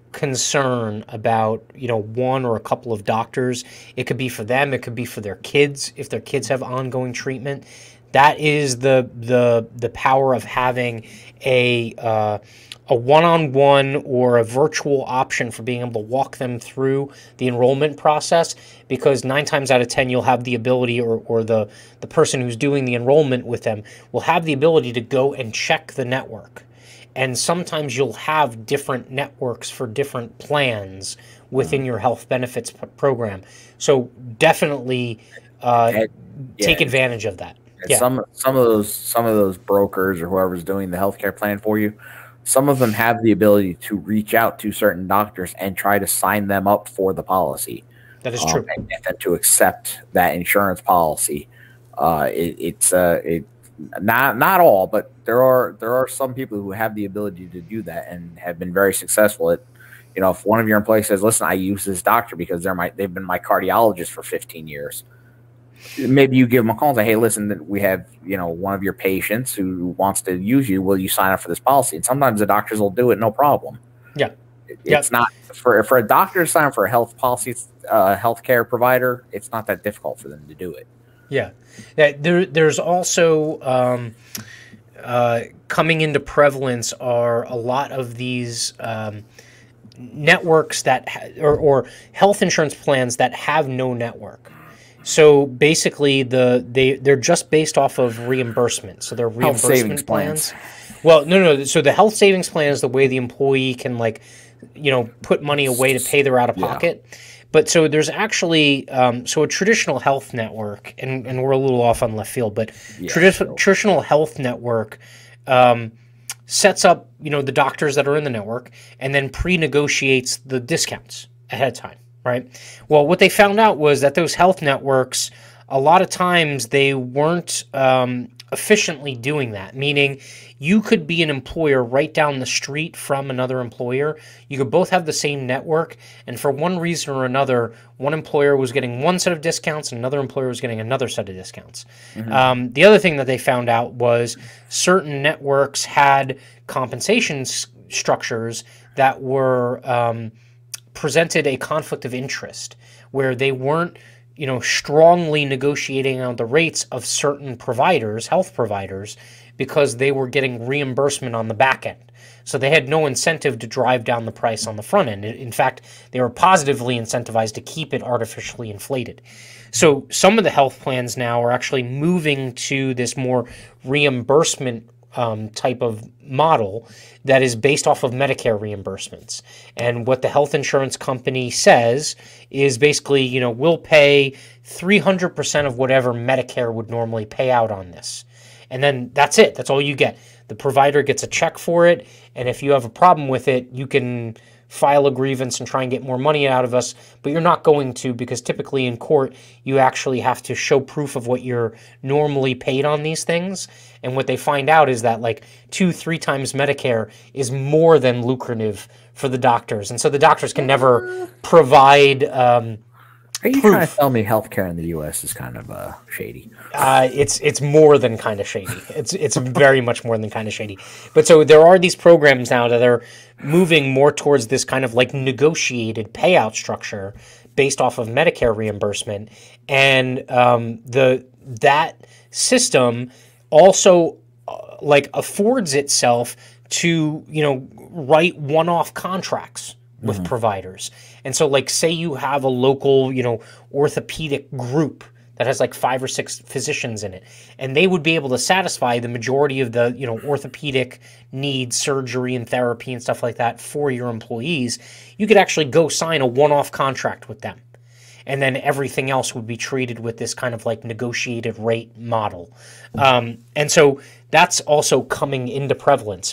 concern about, you know, one or a couple of doctors, it could be for them, it could be for their kids, if their kids have ongoing treatment. That is the the the power of having a uh, a one-on-one or a virtual option for being able to walk them through the enrollment process, because nine times out of ten you'll have the ability, or, or the, the person who's doing the enrollment with them will have the ability to go and check the network. And sometimes you'll have different networks for different plans within your health benefits p- program. So definitely uh, and, yeah. take advantage of that. Yeah. Some some of those some of those brokers or whoever's doing the healthcare plan for you, some of them have the ability to reach out to certain doctors and try to sign them up for the policy. That is um, true. And get them to accept that insurance policy. Uh, it, it's uh, it, not not all, but there are there are some people who have the ability to do that and have been very successful at. You know, if one of your employees says, "Listen, I use this doctor because they're my they've been my cardiologist for fifteen years." Maybe you give them a call and say, "Hey, listen, we have, you know, one of your patients who wants to use you. Will you sign up for this policy?" And sometimes the doctors will do it, no problem. Yeah, it, it's not for for a doctor to sign up for a health policy, uh, healthcare provider. It's not that difficult for them to do it. Yeah, yeah. There, there's also um, uh, coming into prevalence are a lot of these um, networks that ha- or, or health insurance plans that have no network. So basically, the they they're just based off of reimbursement. So they're reimbursement health savings plans. plans. Well, no, no. So the health savings plan is the way the employee can, like, you know, put money away to pay their out of pocket. Yeah. But so there's actually um, so a traditional health network, and, and we're a little off on left field, but yeah, tradi- sure. traditional health network um, sets up, you know, the doctors that are in the network and then pre-negotiates the discounts ahead of time. Right. Well, what they found out was that those health networks, a lot of times they weren't um, efficiently doing that, meaning you could be an employer right down the street from another employer. You could both have the same network, and for one reason or another, one employer was getting one set of discounts and another employer was getting another set of discounts. Mm-hmm. Um, the other thing that they found out was certain networks had compensation s- structures that were um, presented a conflict of interest, where they weren't, you know, strongly negotiating on the rates of certain providers, health providers, because they were getting reimbursement on the back end. So they had no incentive to drive down the price on the front end. In fact, they were positively incentivized to keep it artificially inflated. So some of the health plans now are actually moving to this more reimbursement um, type of model that is based off of Medicare reimbursements. And what the health insurance company says is basically, you know, we'll pay three hundred percent of whatever Medicare would normally pay out on this. And then that's it. That's all you get. The provider gets a check for it, and if you have a problem with it, you can file a grievance and try and get more money out of us, but you're not going to, because typically in court, you actually have to show proof of what you're normally paid on these things. And what they find out is that like two, three times Medicare is more than lucrative for the doctors. And so the doctors can never provide um, Are you proof. trying to tell me healthcare in the U S is kind of uh, shady? Uh, it's it's more than kind of shady. It's it's very much more than kind of shady. But so there are these programs now that are moving more towards this kind of like negotiated payout structure based off of Medicare reimbursement, and um, the that system also uh, like affords itself to, you know, write one-off contracts with mm-hmm. providers. And so like say you have a local, you know, orthopedic group that has like five or six physicians in it, and they would be able to satisfy the majority of the, you know, orthopedic needs, surgery and therapy and stuff like that for your employees. You could actually go sign a one-off contract with them. And then everything else would be treated with this kind of like negotiated rate model. Um, and so that's also coming into prevalence.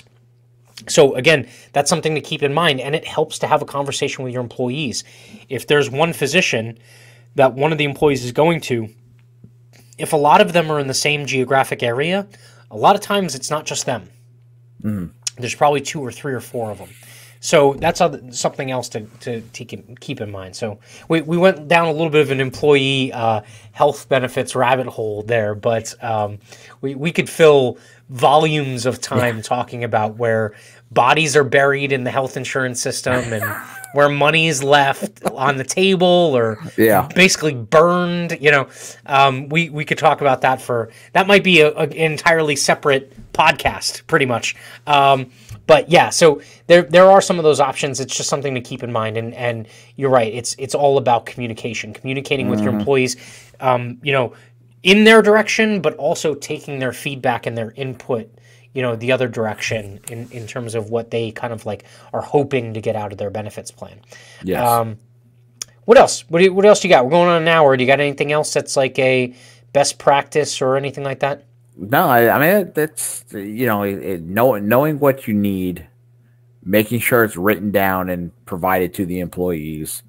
So again, that's something to keep in mind, and it helps to have a conversation with your employees. If there's one physician that one of the employees is going to, if a lot of them are in the same geographic area, a lot of times it's not just them. Mm. There's probably two or three or four of them. So that's something else to, to, to keep in mind. So we, we went down a little bit of an employee uh, health benefits rabbit hole there, but um, we, we could fill volumes of time talking about where bodies are buried in the health insurance system and where money is left on the table or yeah. basically burned. You know, um, we, we could talk about that for, that might be a, a, an entirely separate podcast, pretty much. Um, But yeah, so there there are some of those options. It's just something to keep in mind, and and you're right. It's it's all about communication, communicating with mm-hmm. your employees, um, you know, in their direction, but also taking their feedback and their input, you know, the other direction in, in terms of what they kind of like are hoping to get out of their benefits plan. Yes. Um, what else? What do you, what else do you got? We're going on an hour. Do you got anything else that's like a best practice or anything like that? No, I, I mean, that's, you know, it, it, know, knowing what you need, making sure it's written down and provided to the employees,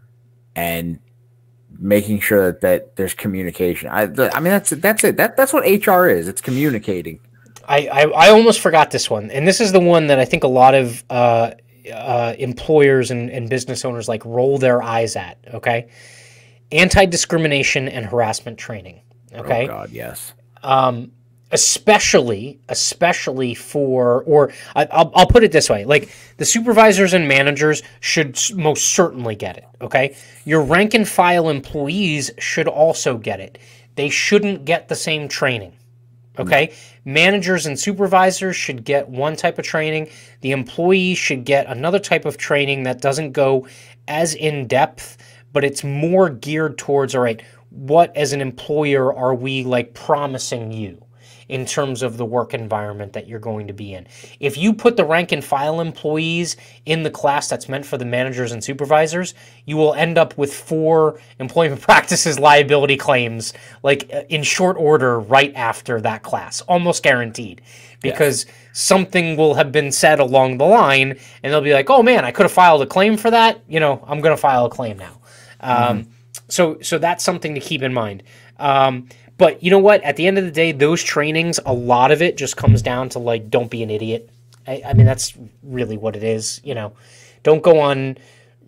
and making sure that, that there's communication. I, I mean, that's that's it. That that's what H R is. It's communicating. I, I, I almost forgot this one, and this is the one that I think a lot of uh, uh, employers and, and business owners like roll their eyes at. Okay, anti-discrimination and harassment training. Okay. Oh God, yes. Um, especially, especially for, or I, I'll, I'll put it this way, like the supervisors and managers should most certainly get it, okay? Your rank and file employees should also get it. They shouldn't get the same training, okay? Mm-hmm. Managers and supervisors should get one type of training. The employees should get another type of training that doesn't go as in-depth, but it's more geared towards, all right, what as an employer are we like promising you in terms of the work environment that you're going to be in? If you put the rank and file employees in the class that's meant for the managers and supervisors, you will end up with four employment practices liability claims like in short order right after that class, almost guaranteed, because yes. something will have been said along the line and they'll be like, oh man, I could have filed a claim for that. You know, I'm going to file a claim now. Um, mm-hmm. So so that's something to keep in mind. Um, but you know what? At the end of the day, those trainings, a lot of it just comes down to like, don't be an idiot. I, I mean, that's really what it is. You know, don't go on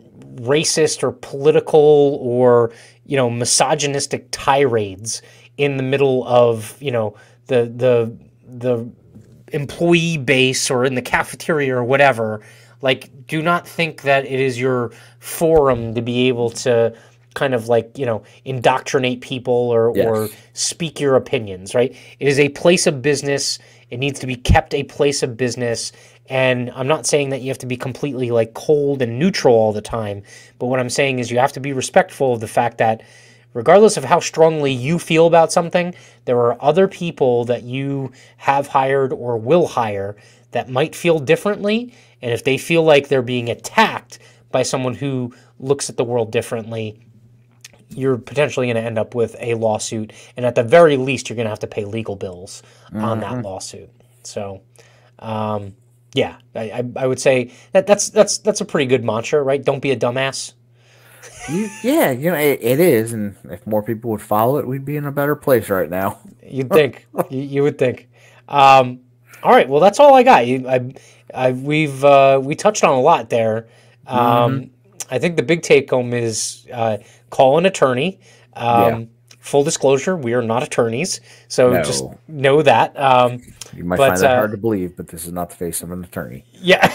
racist or political or, you know, misogynistic tirades in the middle of, you know, the the the employee base or in the cafeteria or whatever. Like, do not think that it is your forum to be able to kind of like, you know, indoctrinate people or, Yes. or speak your opinions, right? It is a place of business. It needs to be kept a place of business. And I'm not saying that you have to be completely like cold and neutral all the time, but what I'm saying is you have to be respectful of the fact that regardless of how strongly you feel about something, there are other people that you have hired or will hire that might feel differently. And if they feel like they're being attacked by someone who looks at the world differently, you're potentially going to end up with a lawsuit. And at the very least, you're going to have to pay legal bills mm-hmm. on that lawsuit. So, um, yeah, I, I, I would say that that's that's that's a pretty good mantra, right? Don't be a dumbass. You, yeah, you know it, it is, and if more people would follow it, we'd be in a better place right now. You'd think. you, you would think. Um, all right, well, that's all I got. You, I, I, we've uh, we touched on a lot there. Um, mm-hmm. I think the big take home is uh, call an attorney. Um, yeah. Full disclosure, we are not attorneys, so no. just know that. Um, you might but, find that uh, hard to believe, but this is not the face of an attorney. Yeah.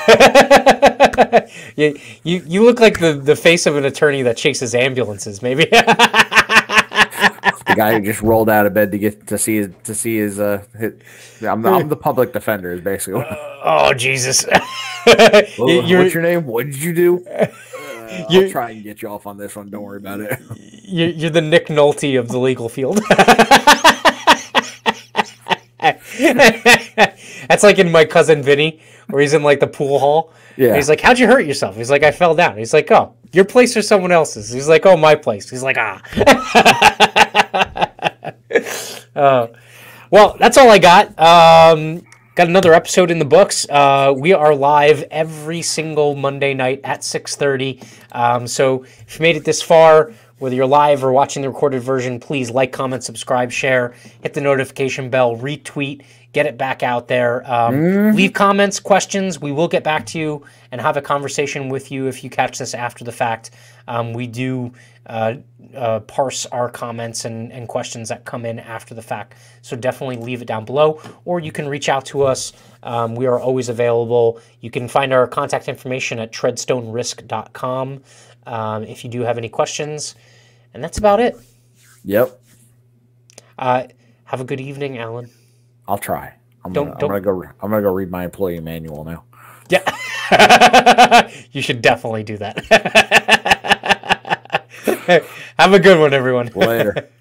you, you you look like the, the face of an attorney that chases ambulances, maybe. The guy who just rolled out of bed to get to see his to see his. Uh, his I'm, the, I'm the public defender, is basically. Uh, oh Jesus! Well, what's your name? What did you do? Uh, I'll try and get you off on this one. Don't worry about it. You're, you're the Nick Nolte of the legal field. That's like in My Cousin Vinny, where he's in like the pool hall. Yeah. He's like, "How'd you hurt yourself?" He's like, "I fell down." He's like, "Oh, your place or someone else's?" He's like, "Oh, my place." He's like, "Ah." uh, well, that's all I got. Um, got another episode in the books. Uh, we are live every single Monday night at six thirty. Um, so if you made it this far, whether you're live or watching the recorded version, please like, comment, subscribe, share, hit the notification bell, retweet, get it back out there. Um, mm-hmm. Leave comments, questions. We will get back to you and have a conversation with you if you catch this after the fact. Um, we do uh, uh, parse our comments and, and questions that come in after the fact. So definitely leave it down below, or you can reach out to us. Um, we are always available. You can find our contact information at treadstone risk dot com um, if you do have any questions. And that's about it. Yep. Uh, have a good evening, Alan. I'll try. I'm don't, gonna, don't, I'm gonna go. I'm gonna go read my employee manual now. Yeah. You should definitely do that. Have a good one, everyone. Later.